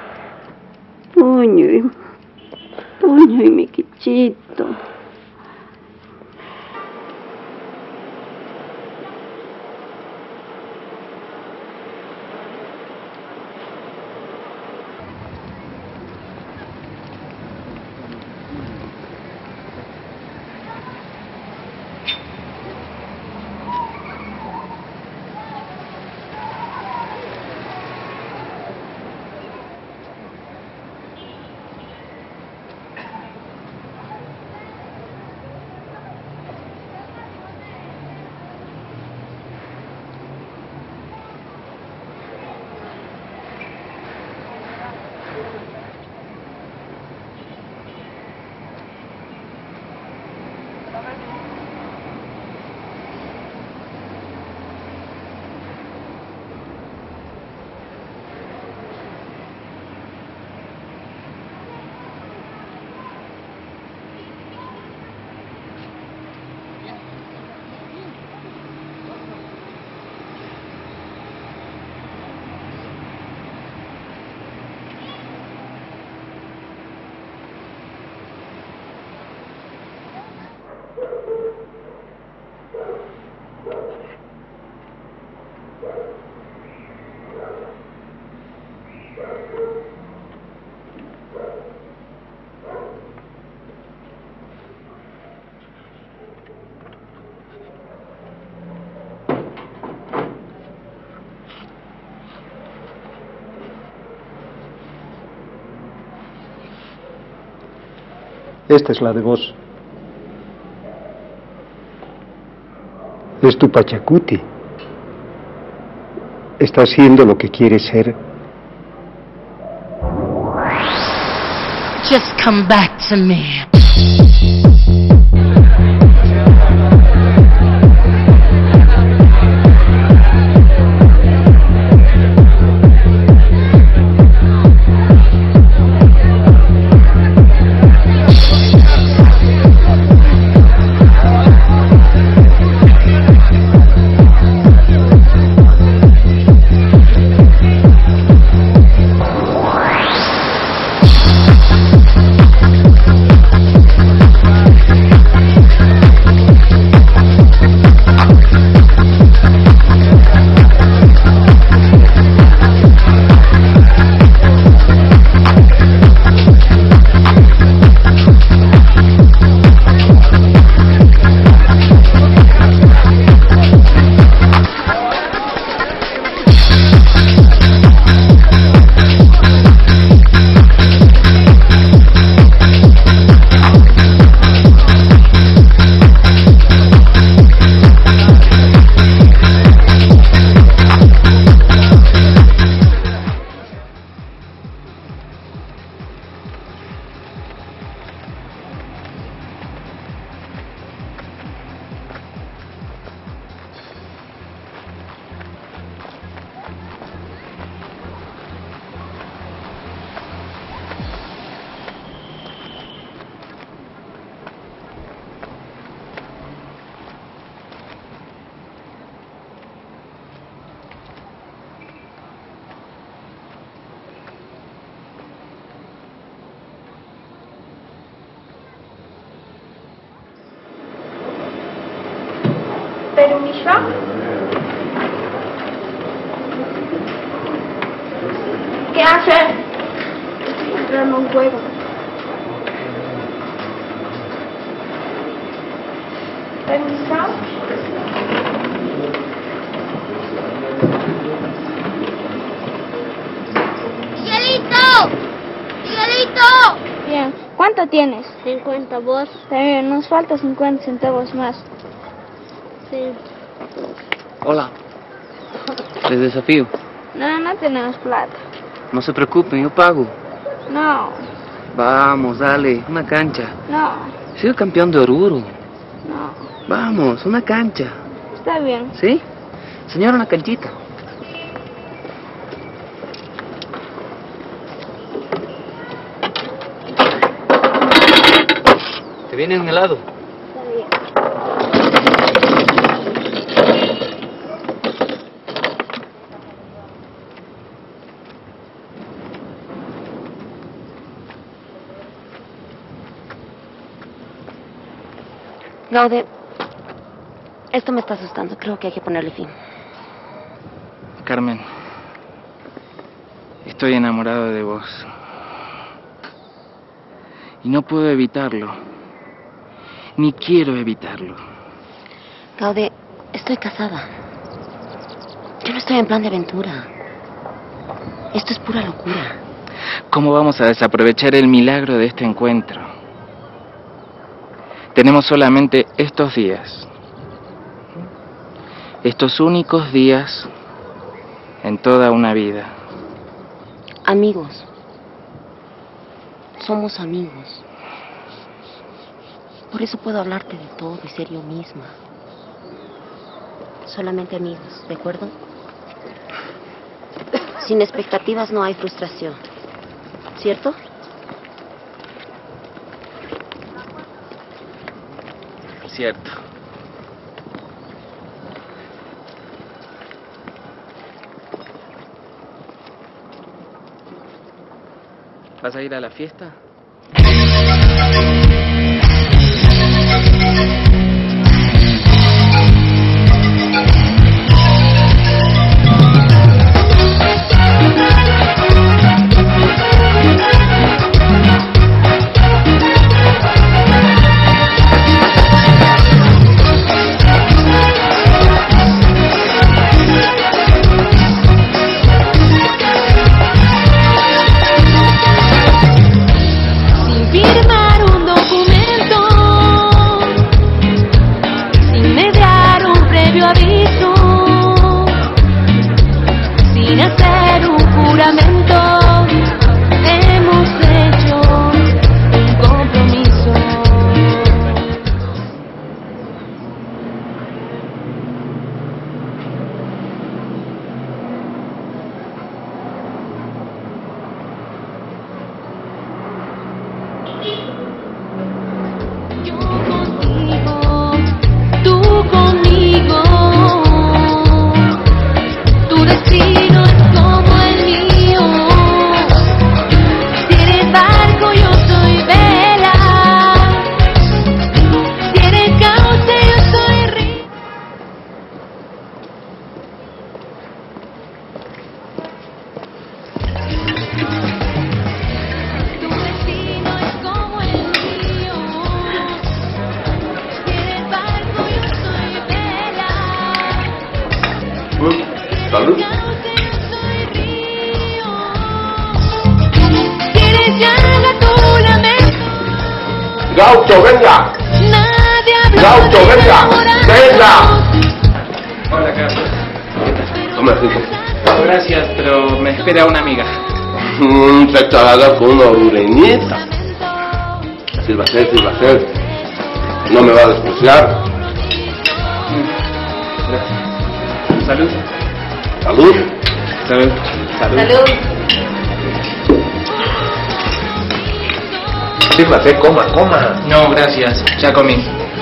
puño y puño y miquichito. Esta es la de vos. Es tu Pachacuti. Está haciendo lo que quiere ser. Just come back to me. ¿Permiso? ¿Qué haces? Estoy entrando un juego. ¿Permiso? ¡Miguelito! ¡Miguelito! Bien, ¿cuánto tienes? cincuenta, vos. Está bien, nos falta cincuenta centavos más. Sí. Hola. Les desafío. No, no tenemos plata. No se preocupen, yo pago. No, Vamos, dale, una cancha. no, Soy el campeón de Oruro. no. Vamos, una cancha. Está bien. ¿Sí? Señora, una canchita. ¿Te viene un helado? Está bien. Gaude, esto me está asustando. Creo que hay que ponerle fin. Carmen, estoy enamorado de vos. Y no puedo evitarlo. Ni quiero evitarlo. Gaude, estoy casada. Yo no estoy en plan de aventura. Esto es pura locura. ¿Cómo vamos a desaprovechar el milagro de este encuentro? Tenemos solamente estos días. Estos únicos días en toda una vida. Amigos. Somos amigos. Por eso puedo hablarte de todo y ser yo misma. Solamente amigos, ¿de acuerdo? Sin expectativas no hay frustración. ¿Cierto? Cierto. ¿Vas a ir a la fiesta? Firmar un Gaucho, venga. Gaucho, venga. Venga. Hola, Carlos. Toma, rico. No, gracias, pero me espera una amiga. Mmm, se charada con una orureñita. Sírvase, sírvase. No me va a despreciar. Gracias. Salud. Salud. Salud. Salud. Salud. Sírvase, coma, coma. No, gracias. Ya comí.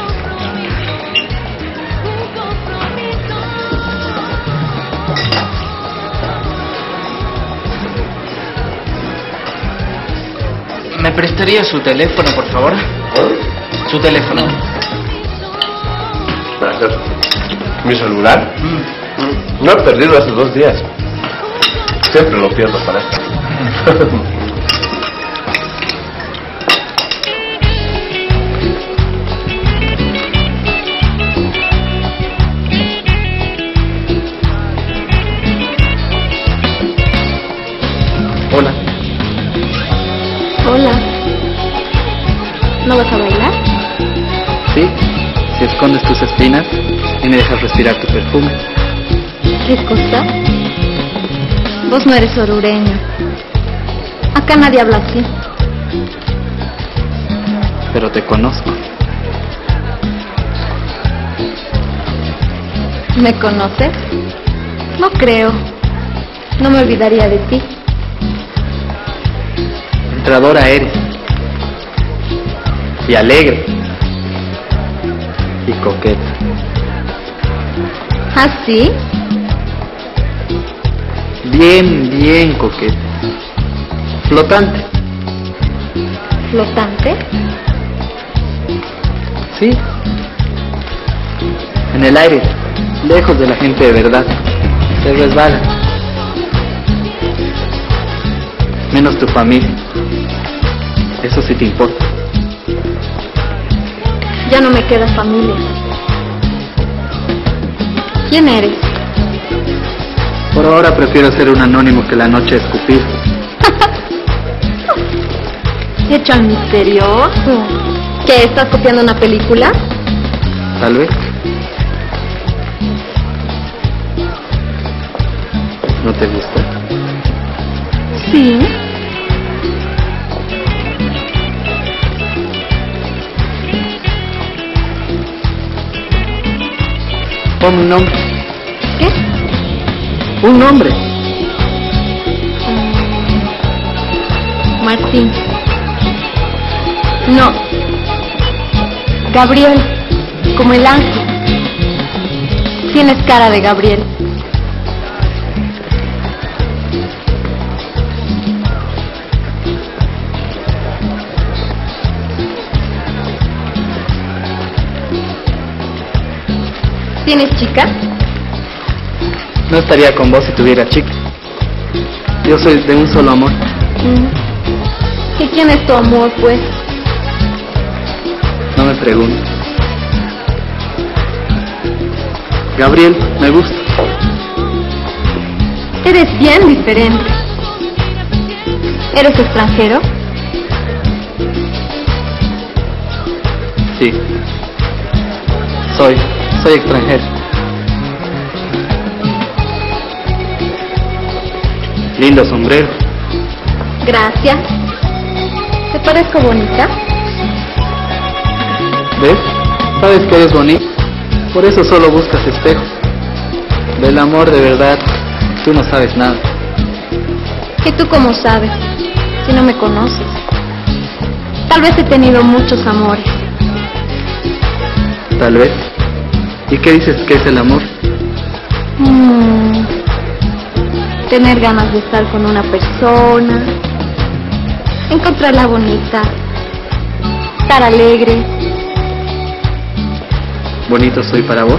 ¿Me prestaría su teléfono, por favor? Su teléfono. Gracias. ¿Mi celular? Mm. No he perdido hace dos días. Siempre lo pierdo para esto. Hola. Hola. ¿No vas a bailar? Sí, si escondes tus espinas y me dejas respirar tu perfume. ¿Qué cosa? Vos no eres orureño. Acá nadie habla así. Pero te conozco. ¿Me conoces? No creo. No me olvidaría de ti. Entradora eres. Y alegre. Y coqueta. ¿Ah, sí? Bien, bien coqueta. Flotante. ¿Flotante? Sí. En el aire, lejos de la gente de verdad. Se resbala. Menos tu familia. Eso sí te importa. Ya no me queda familia. ¿Quién eres? Por ahora prefiero ser un anónimo que la noche escupir. Hecho al misterioso. ¿Qué? ¿Estás copiando una película? Tal vez. ¿No te gusta? Sí. Ponme un nombre. ¿Qué? Un nombre. Um, Martín. No. Gabriel. Como el ángel. Tienes cara de Gabriel. ¿Tienes chica? No estaría con vos si tuviera chica. Yo soy de un solo amor. Mm. ¿Y quién es tu amor, pues? No me preguntes. Gabriel, me gusta. Eres bien diferente. ¿Eres extranjero? Sí. Soy. Soy extranjero. Lindo sombrero. Gracias. ¿Te parezco bonita? ¿Ves? Sabes que eres bonita. Por eso solo buscas espejos. Del amor de verdad, tú no sabes nada. ¿Y tú cómo sabes? Si no me conoces. Tal vez he tenido muchos amores. Tal vez. ¿Y qué dices que es el amor? Mm, tener ganas de estar con una persona, encontrarla bonita, estar alegre. ¿Bonito soy para vos?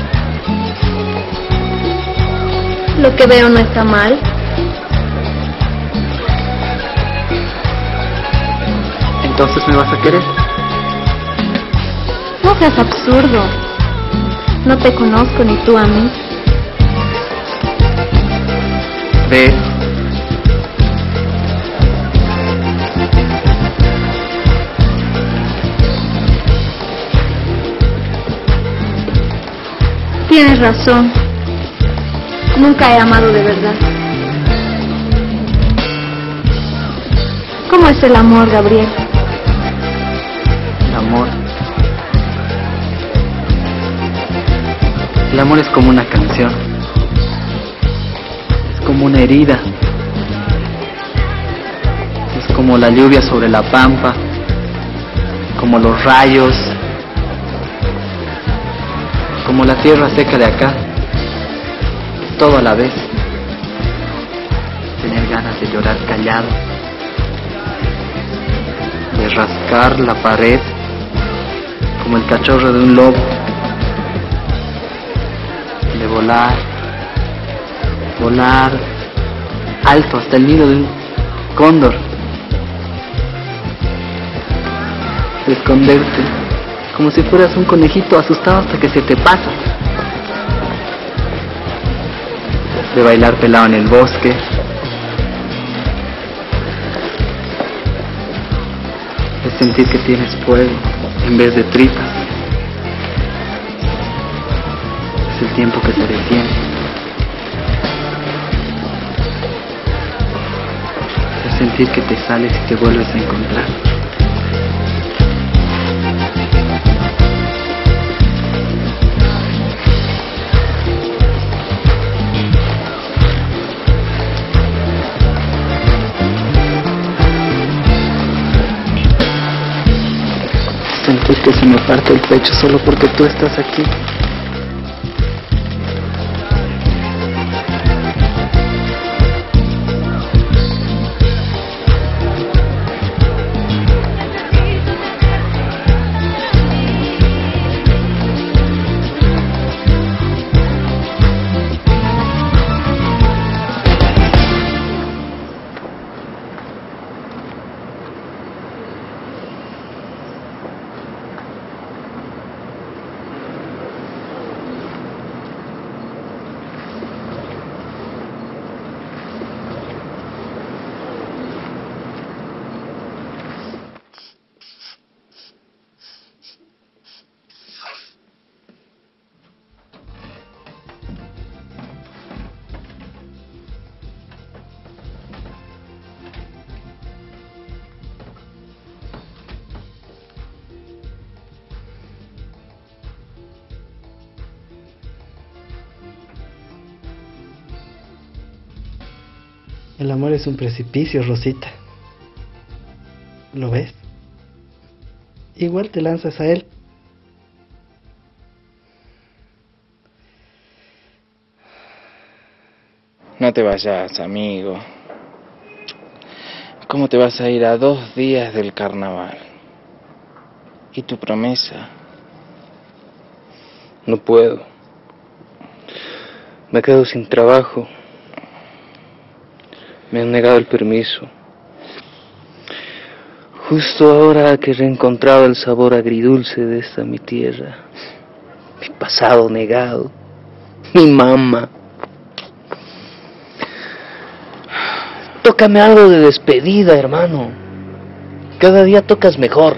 Lo que veo no está mal. Entonces me vas a querer. No seas absurdo. No te conozco ni tú a mí. ¿Ves? Tienes razón. Nunca he amado de verdad. ¿Cómo es el amor, Gabriel? El amor. El amor es como una canción. Es como una herida. Es como la lluvia sobre la pampa. Como los rayos. Como la tierra seca de acá. Todo a la vez. Tener ganas de llorar callado. De rascar la pared como el cachorro de un lobo, de volar, volar alto hasta el nido de un cóndor, de esconderte como si fueras un conejito asustado hasta que se te pasa, de bailar pelado en el bosque, de sentir que tienes fuego en vez de tripas. Es el tiempo que se detiene. Es sentir que te sales y te vuelves a encontrar. Sentir que se me parte el pecho solo porque tú estás aquí. El amor es un precipicio, Rosita. ¿Lo ves? Igual te lanzas a él. No te vayas, amigo. ¿Cómo te vas a ir a dos días del carnaval? ¿Y tu promesa? No puedo. Me quedo sin trabajo. Me han negado el permiso. Justo ahora que he reencontrado el sabor agridulce de esta mi tierra. Mi pasado negado. Mi mamá. Tócame algo de despedida, hermano. Cada día tocas mejor.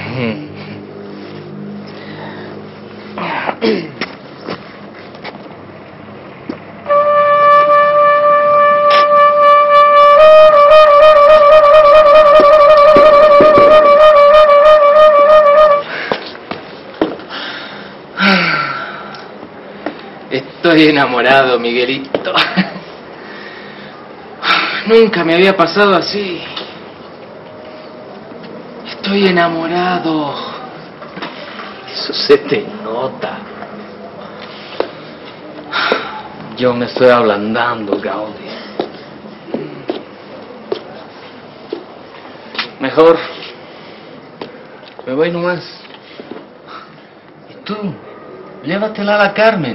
Estoy enamorado, Miguelito. Nunca me había pasado así. Estoy enamorado. Eso se te nota. Yo me estoy ablandando, Gaudí. Mejor me voy nomás. Y tú, llévatela a la Carmen.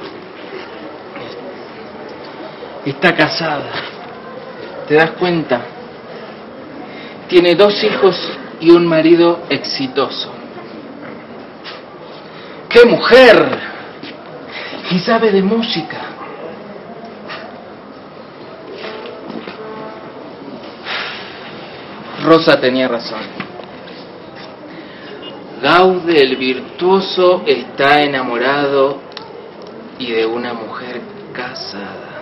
Está casada. ¿Te das cuenta? Tiene dos hijos y un marido exitoso. ¡Qué mujer! Y sabe de música. Rosa tenía razón. Gaude, el virtuoso, está enamorado y de una mujer casada.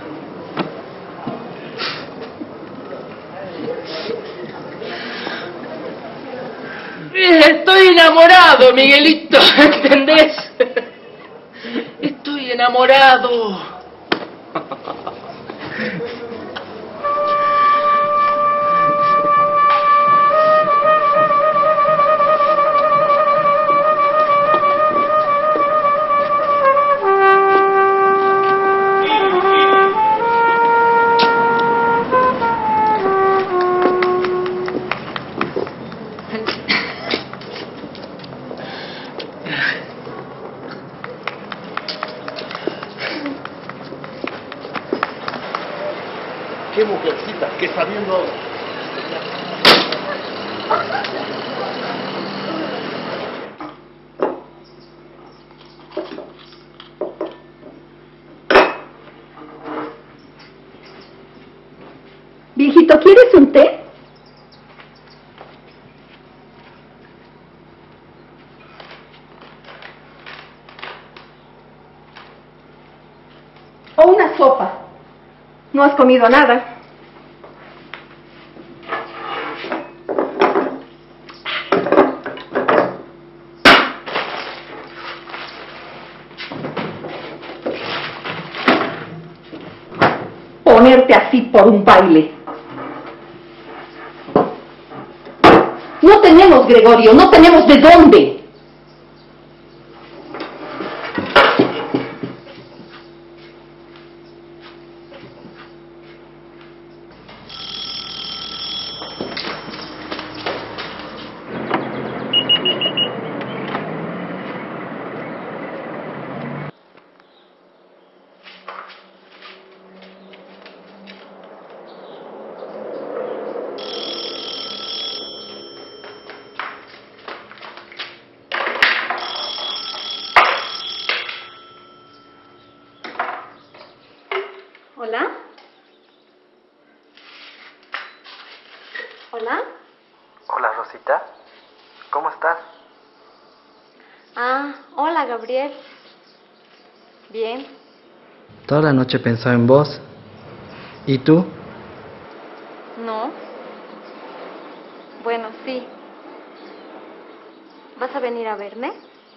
Estoy enamorado, Miguelito, ¿entendés? Estoy enamorado. Qué mujercita, ¿qué está viendo ahora? Viejito, ¿quieres un té? O una sopa. No has comido nada. Ponerte así por un baile. No tenemos, Gregorio, no tenemos de dónde. ¿Hola? ¿Hola? Hola, Rosita. ¿Cómo estás? Ah, hola, Gabriel. Bien. Toda la noche pensaba en vos. ¿Y tú? No. Bueno, sí. ¿Vas a venir a verme?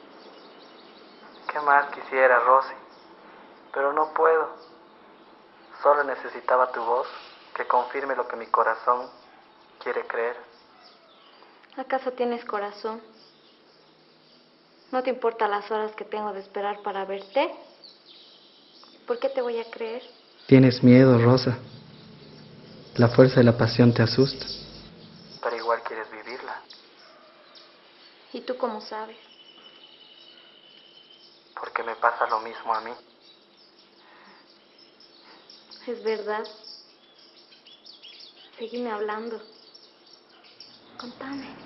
¿Qué más quisiera, Rosy? Pero no puedo. Solo necesitaba tu voz que confirme lo que mi corazón quiere creer. ¿Acaso tienes corazón? ¿No te importan las horas que tengo de esperar para verte? ¿Por qué te voy a creer? Tienes miedo, Rosa. La fuerza de la pasión te asusta. Pero igual quieres vivirla. ¿Y tú cómo sabes? Porque me pasa lo mismo a mí. Es verdad. Seguime hablando. Contame.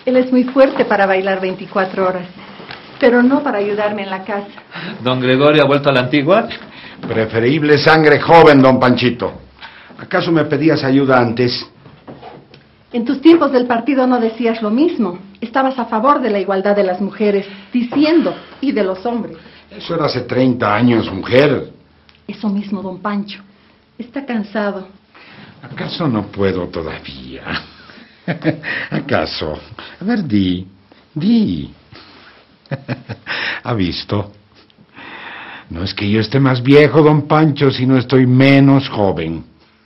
Él es muy fuerte para bailar veinticuatro horas, pero no para ayudarme en la casa. ¿Don Gregorio ha vuelto a la antigua? Preferible sangre joven, don Panchito. ¿Acaso me pedías ayuda antes? En tus tiempos del partido no decías lo mismo. Estabas a favor de la igualdad de las mujeres, diciendo, y de los hombres. Eso era hace treinta años, mujer. Eso mismo, don Pancho. Está cansado. ¿Acaso no puedo todavía? ¿Acaso? A ver, di, di. ¿Ha visto? No es que yo esté más viejo, don Pancho, sino estoy menos joven.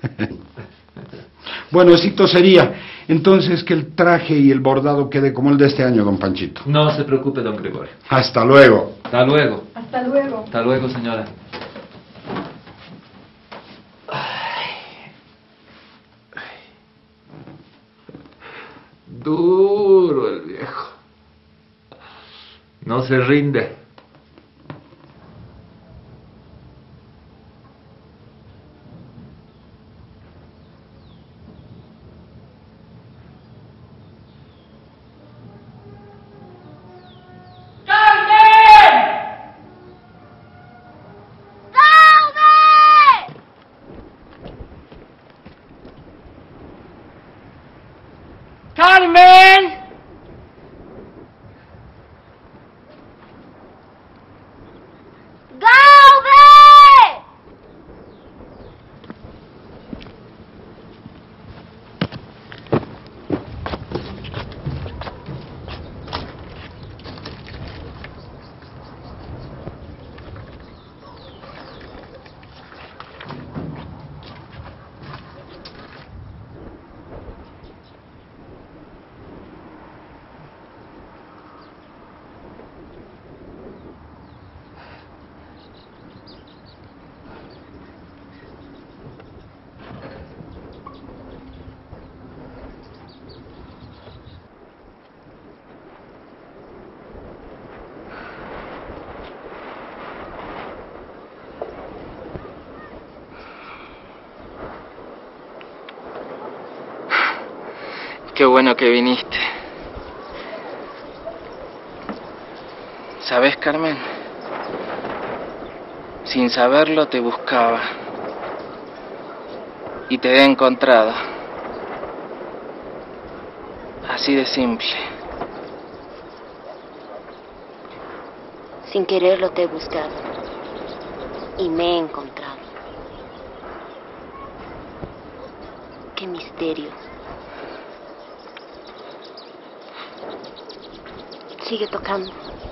Bueno, éxito sería entonces que el traje y el bordado quede como el de este año, don Panchito. No se preocupe, don Gregorio. Hasta luego. Hasta luego. Hasta luego. Hasta luego, señora. Duro el viejo. No se rinde. ¡Carmen! ¡Gaude! Qué bueno que viniste. ¿Sabes, Carmen? Sin saberlo te buscaba. Y te he encontrado. Así de simple. Sin quererlo te he buscado. Y me he encontrado. Qué misterio. Sigue tocando.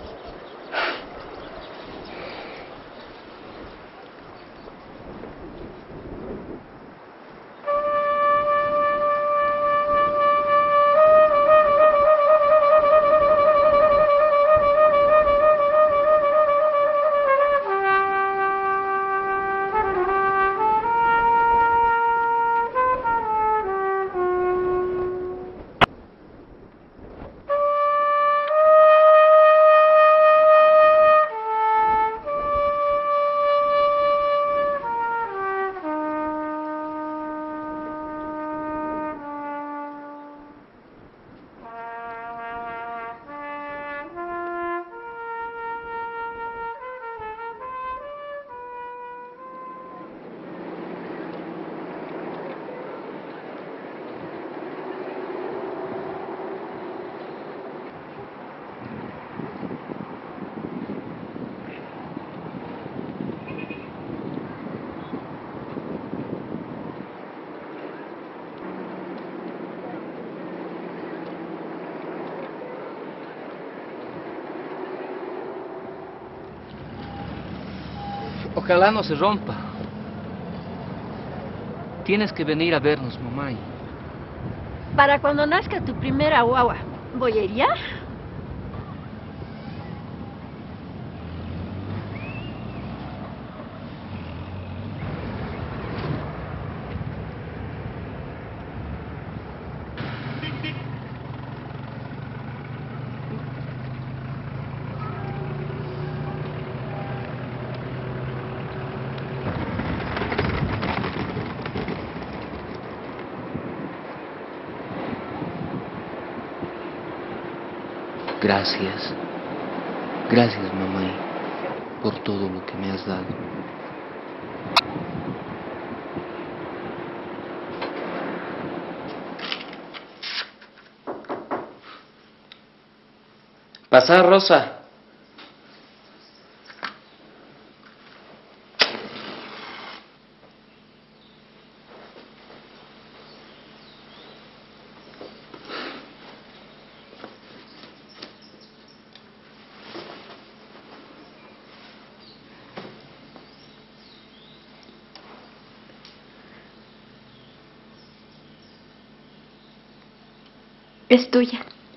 Ojalá no se rompa. Tienes que venir a vernos, mamá. Para cuando nazca tu primera guagua, ¿bollería? Gracias. Gracias, mamá, por todo lo que me has dado. Pasá, Rosa. Es tuya.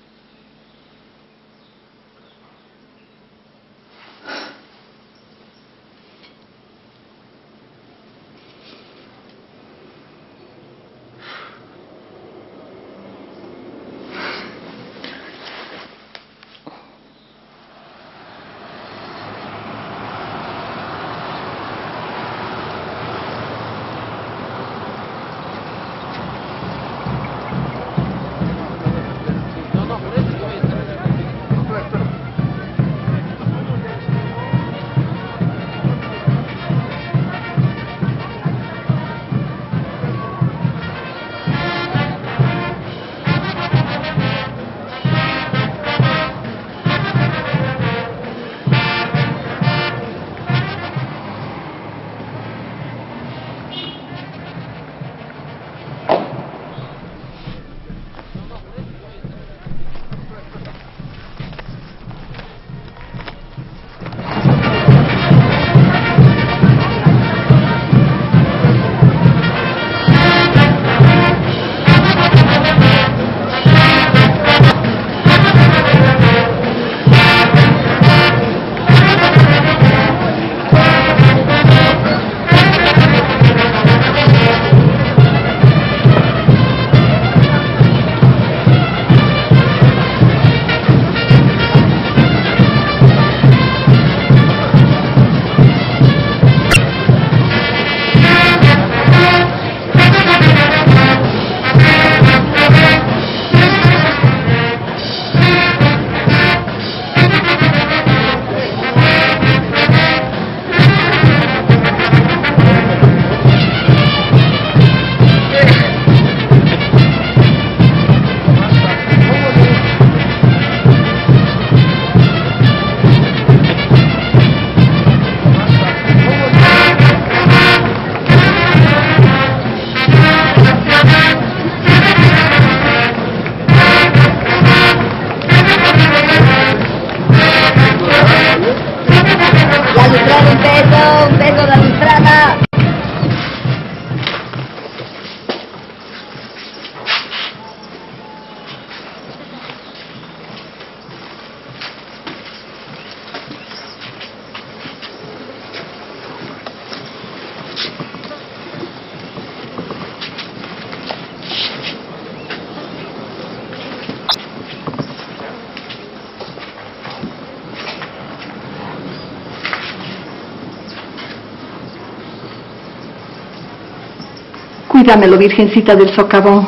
Cuídamelo, Virgencita del Socavón,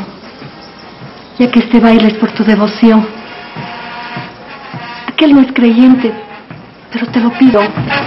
ya que este baile es por tu devoción. Aquel no es creyente, pero te lo pido.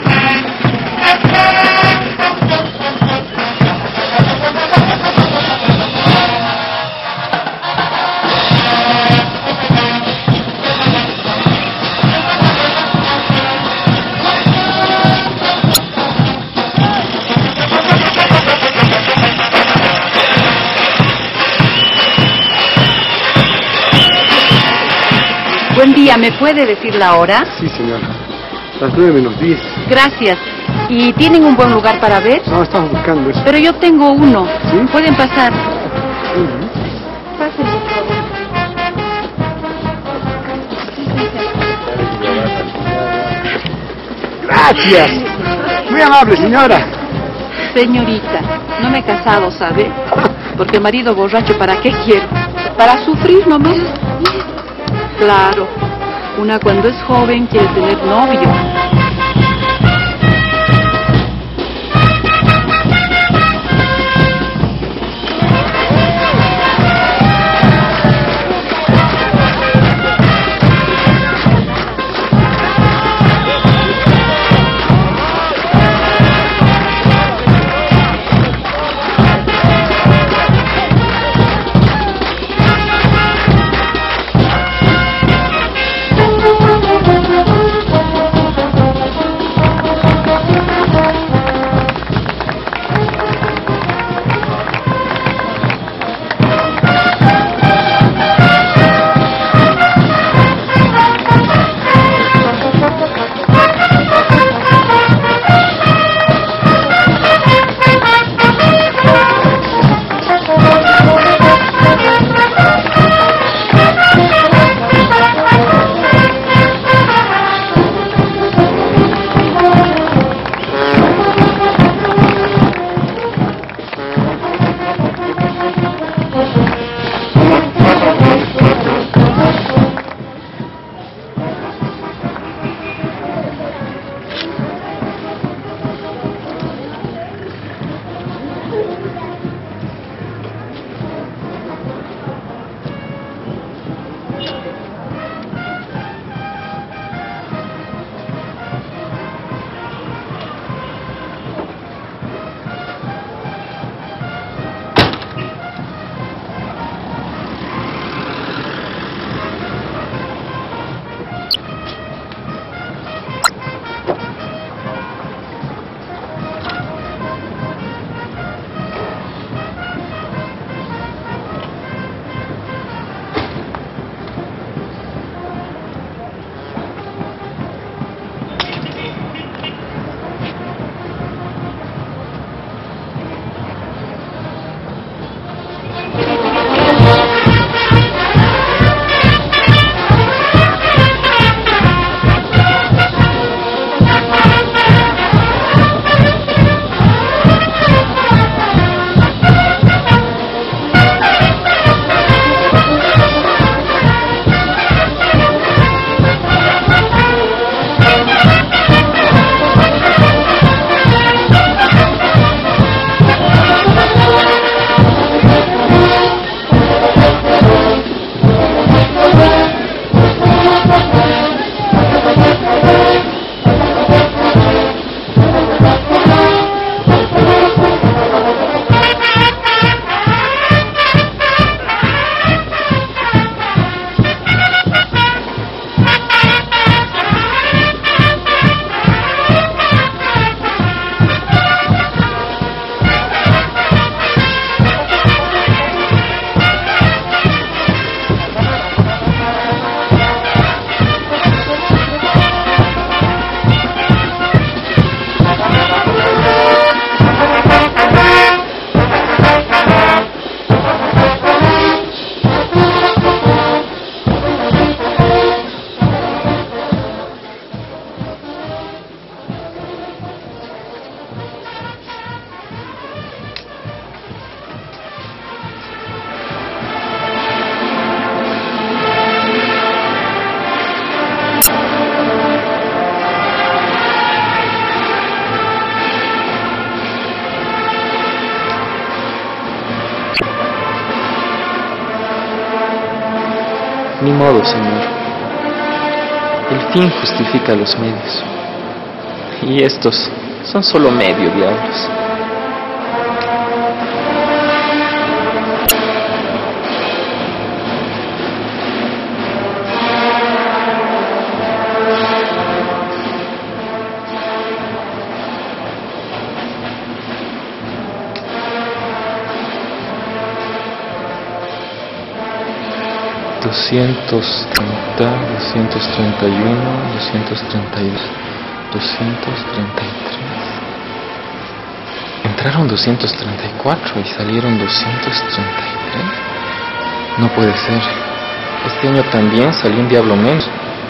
Buen día, ¿me puede decir la hora? Sí, señora. Las nueve menos diez. Gracias. ¿Y tienen un buen lugar para ver? No, estamos buscando eso. Pero yo tengo uno. ¿Sí? Pueden pasar. Uh-huh. Pasen, por favor. Gracias. Muy amable, señora. Señorita, no me he casado, ¿sabe? Porque marido borracho, ¿para qué quiero? ¿Para sufrir nomás? Claro, una cuando es joven quiere tener novio. modo, Señor. El fin justifica los medios. Y estos son solo medio diablos. doscientos treinta, doscientos treinta y uno, doscientos treinta y dos, doscientos treinta y tres. Entraron doscientos treinta y cuatro y salieron doscientos treinta y tres. No puede ser. Este año también salió un diablo menos.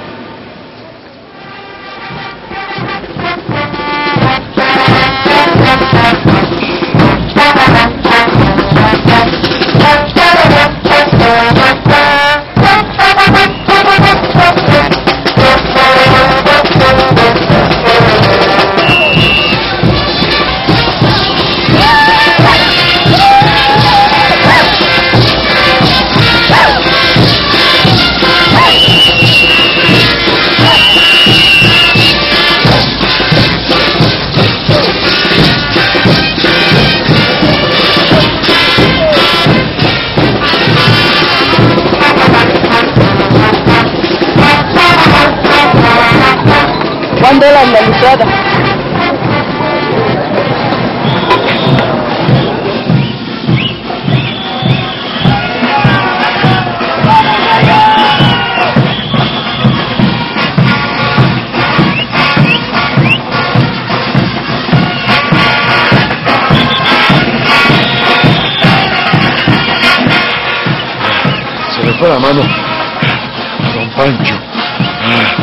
¿Cuándo la analizada? Se le fue la mano. Don Pancho. Ah.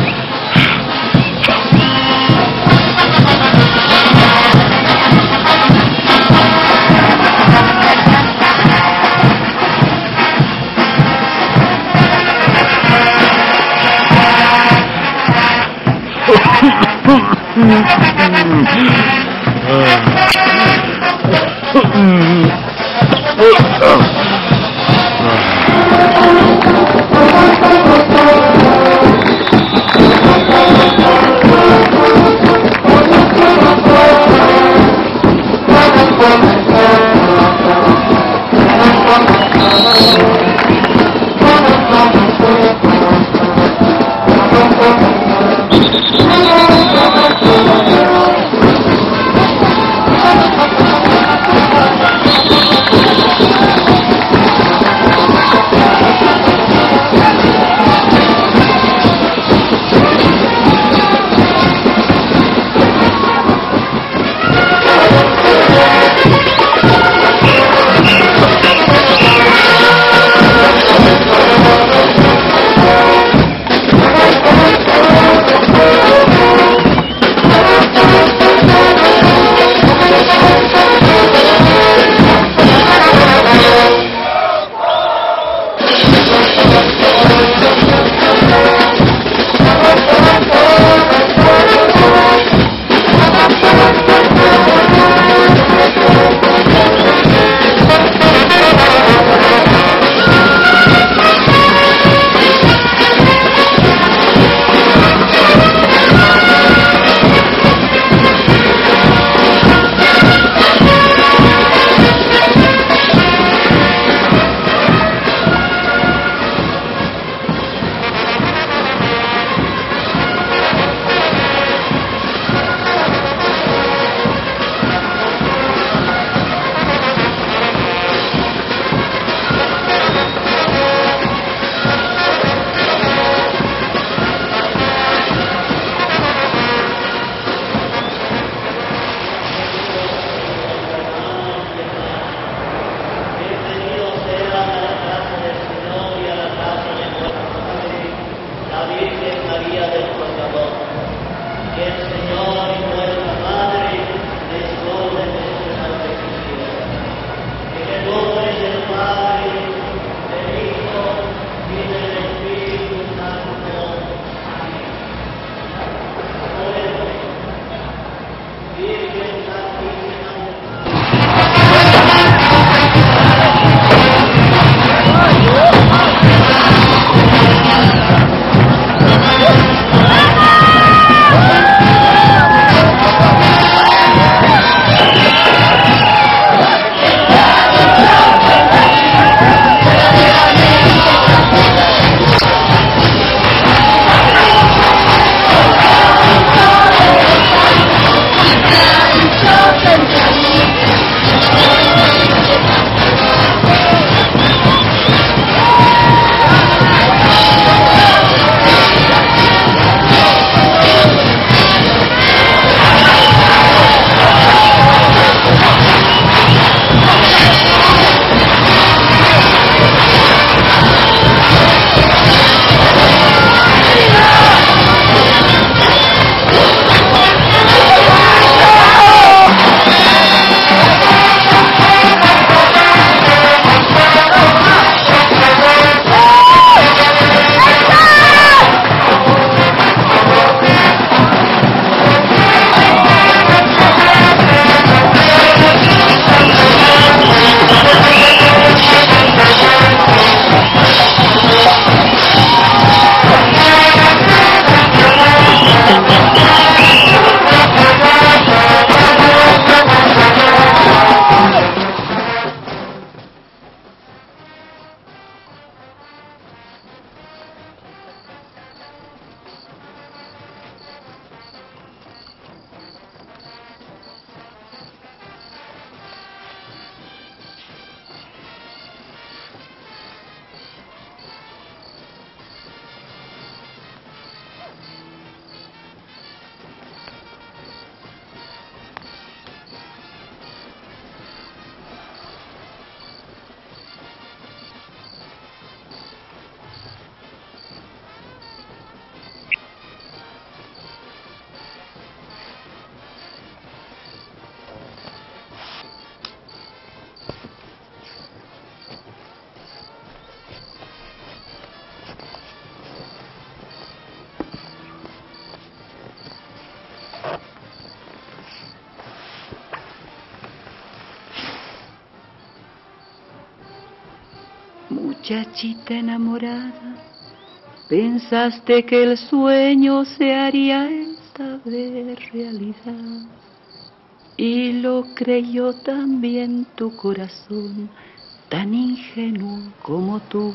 Muchachita enamorada, pensaste que el sueño se haría esta vez realidad, y lo creyó también tu corazón, tan ingenuo como tú.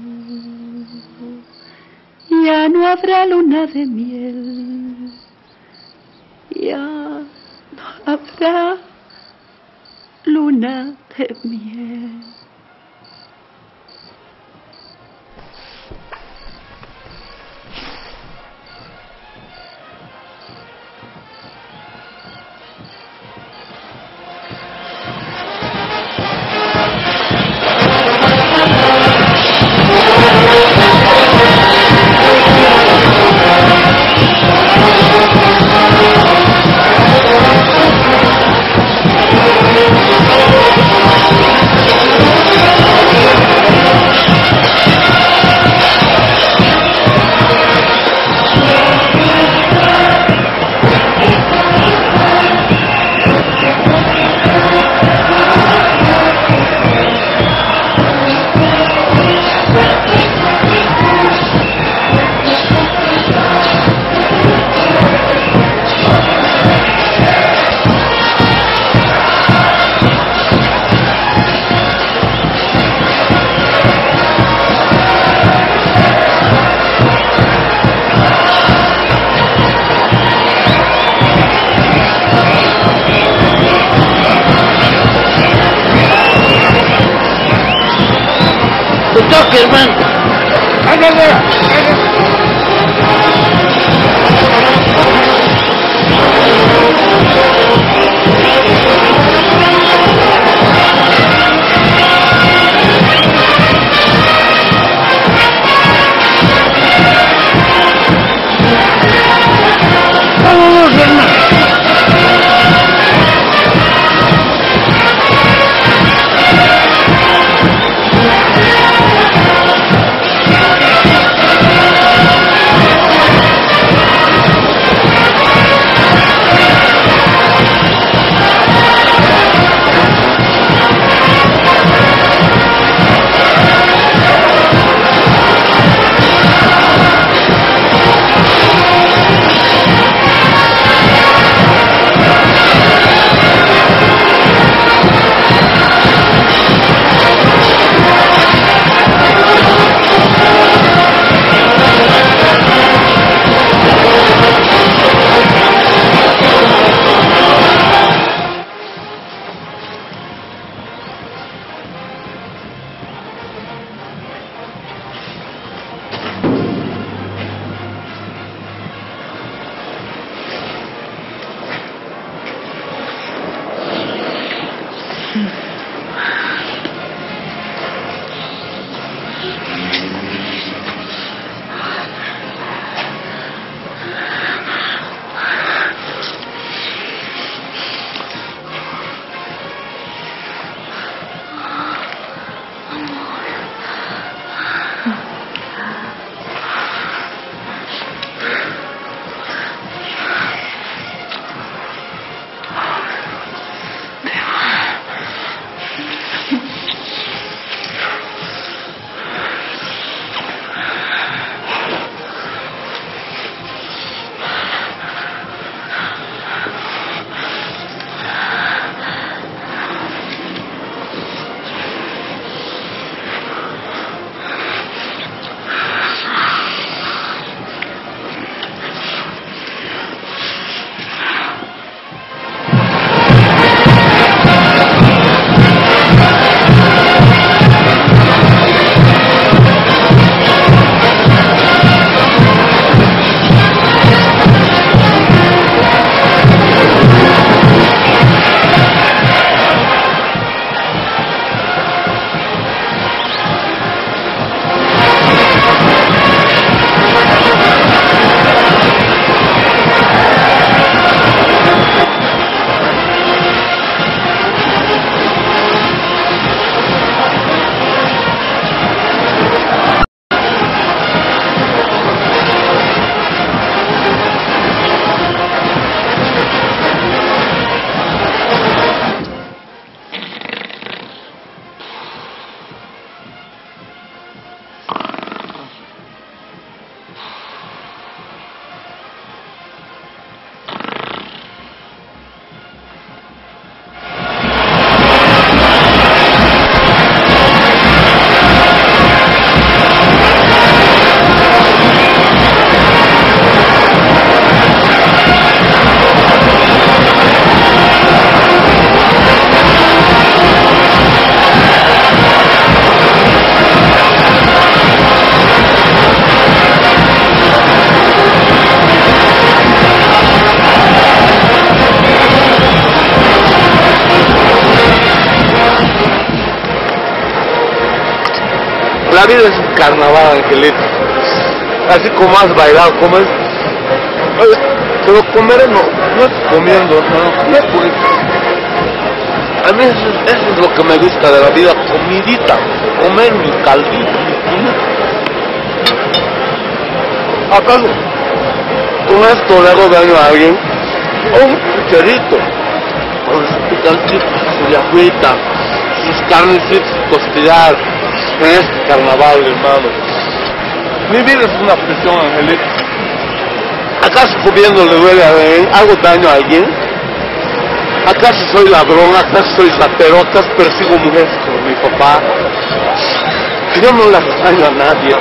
Ya no habrá luna de miel, ya no habrá luna de miel. toque, hermano. Vamos, hermano. vida es un carnaval, Angelito. Así como has bailado, como es... Pero comer no, no es comiendo, no, no es pues. A mí eso, eso es lo que me gusta de la vida, comidita, comer mi caldito, mi comida. ¿Acaso con esto le hago daño a alguien? O un pucherito, con sus picancitos, su yajuita, sus carnecitos costilladas, en este carnaval, hermano. Mi vida es una prisión, Angelito. ¿Acaso comiendo le duele a alguien? ¿Hago daño a alguien? ¿Acaso soy ladrón? ¿Acaso soy ratero? ¿Acaso persigo mujeres como mi papá? Yo no le hago daño a nadie.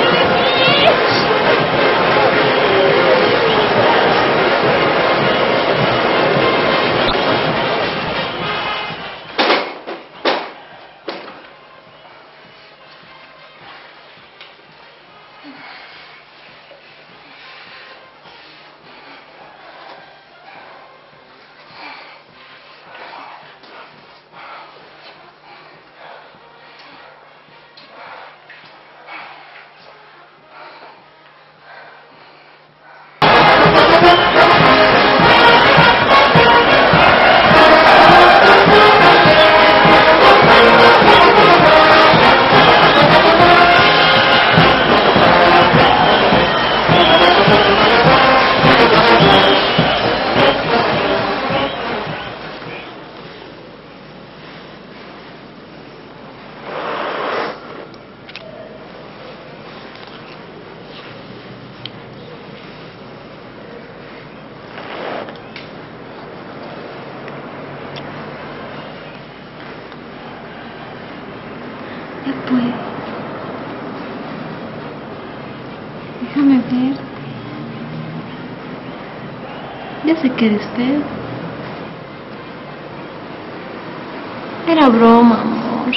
Ya pues. Déjame verte. Ya sé que eres feo. Era broma, amor.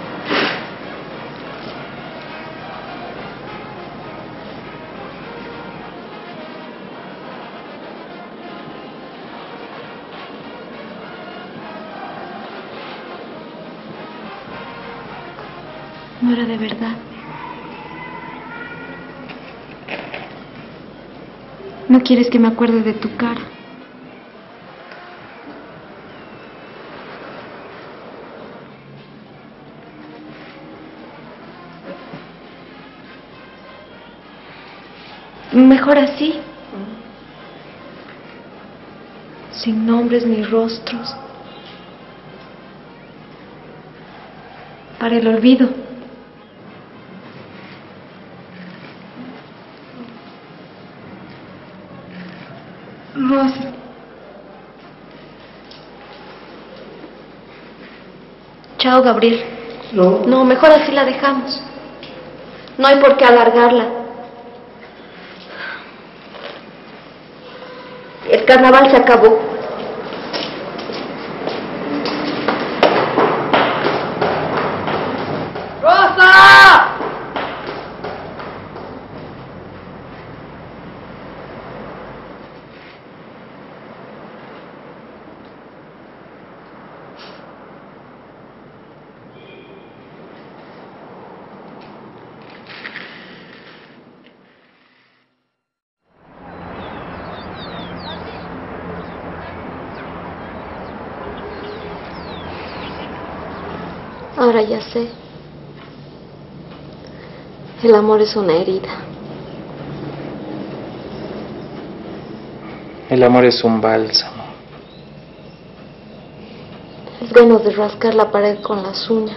No era de verdad. No quieres que me acuerde de tu cara. Mejor así. Sin nombres ni rostros. Para el olvido. Rosy. Chao, Gabriel. No. No, mejor así la dejamos. No hay por qué alargarla. El carnaval se acabó. ¡Rosa! Ahora ya sé. El amor es una herida. El amor es un bálsamo. Es ganas de rascar la pared con las uñas.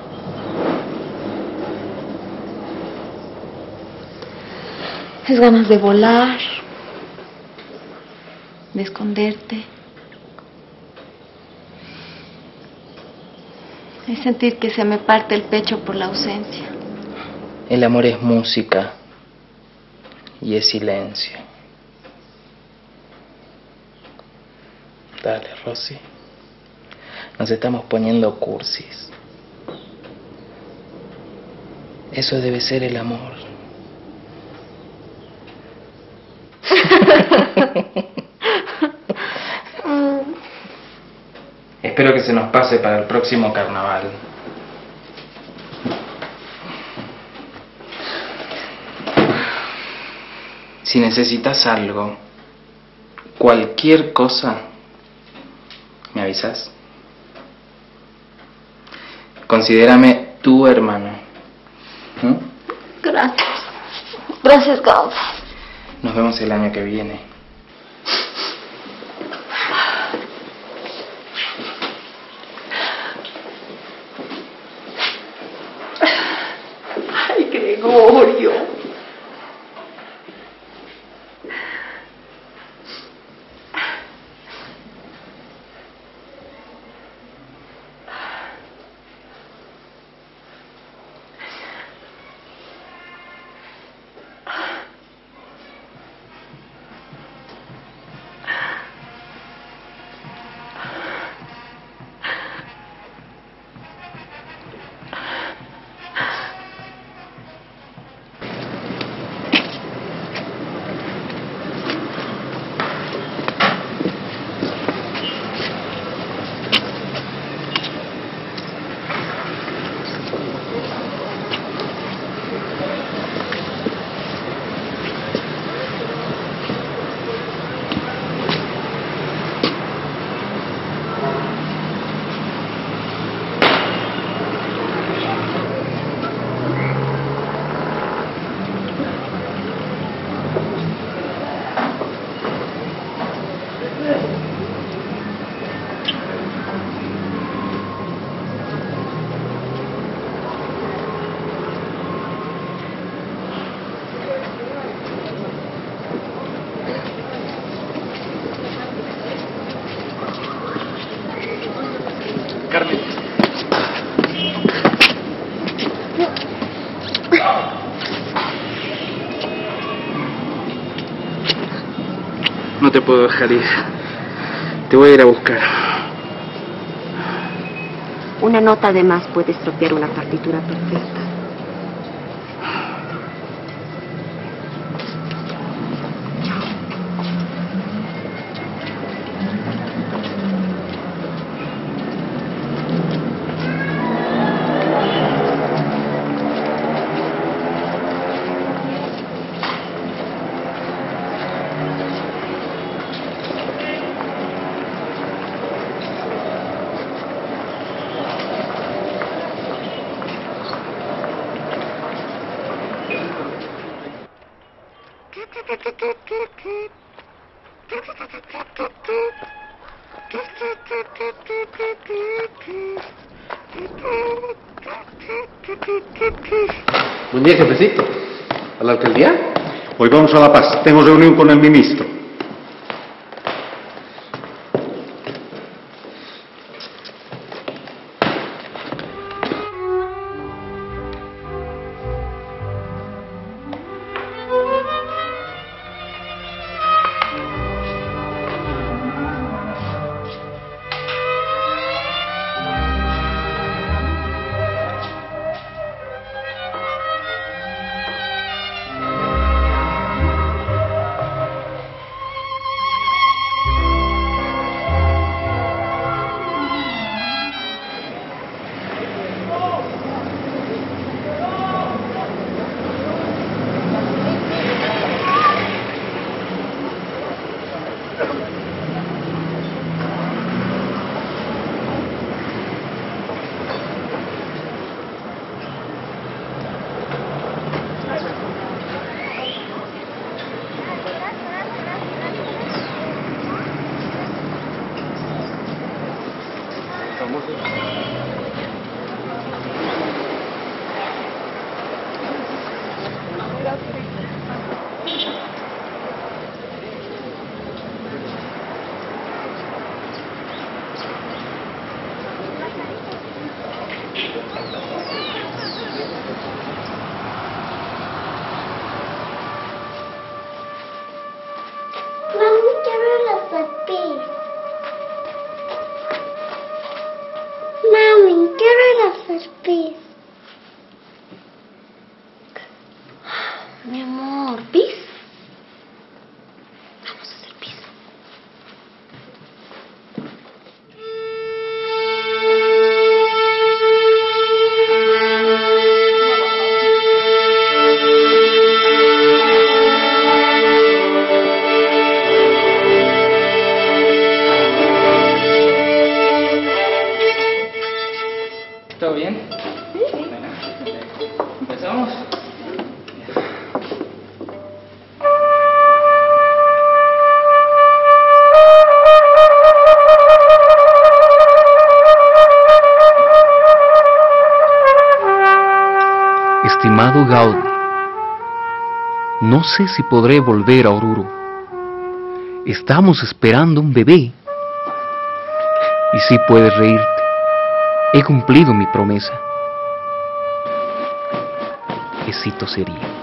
Es ganas de volar, de esconderte. Es sentir que se me parte el pecho por la ausencia. El amor es música y es silencio. Dale, Rosy. Nos estamos poniendo cursis. Eso debe ser el amor. Espero que se nos pase para el próximo carnaval. Si necesitas algo, cualquier cosa, ¿me avisas? Considérame tu hermano. ¿Mm? Gracias. Gracias, Gaude. Nos vemos el año que viene. Ay, Gregorio. Carmen. No te puedo dejar ir. Te voy a ir a buscar. Una nota de más puede estropear una partitura perfecta. Buen día, jefecito. ¿A la alcaldía? Hoy vamos a La Paz. Tengo reunión con el ministro. Mami, quiero las papis. Mami, quiero las papis. Mi amor, ¿pis? Vamos a hacer pis. Amado Gaudí, no sé si podré volver a Oruro. Estamos esperando un bebé. Y sí puedes reírte. He cumplido mi promesa. Éxito sería.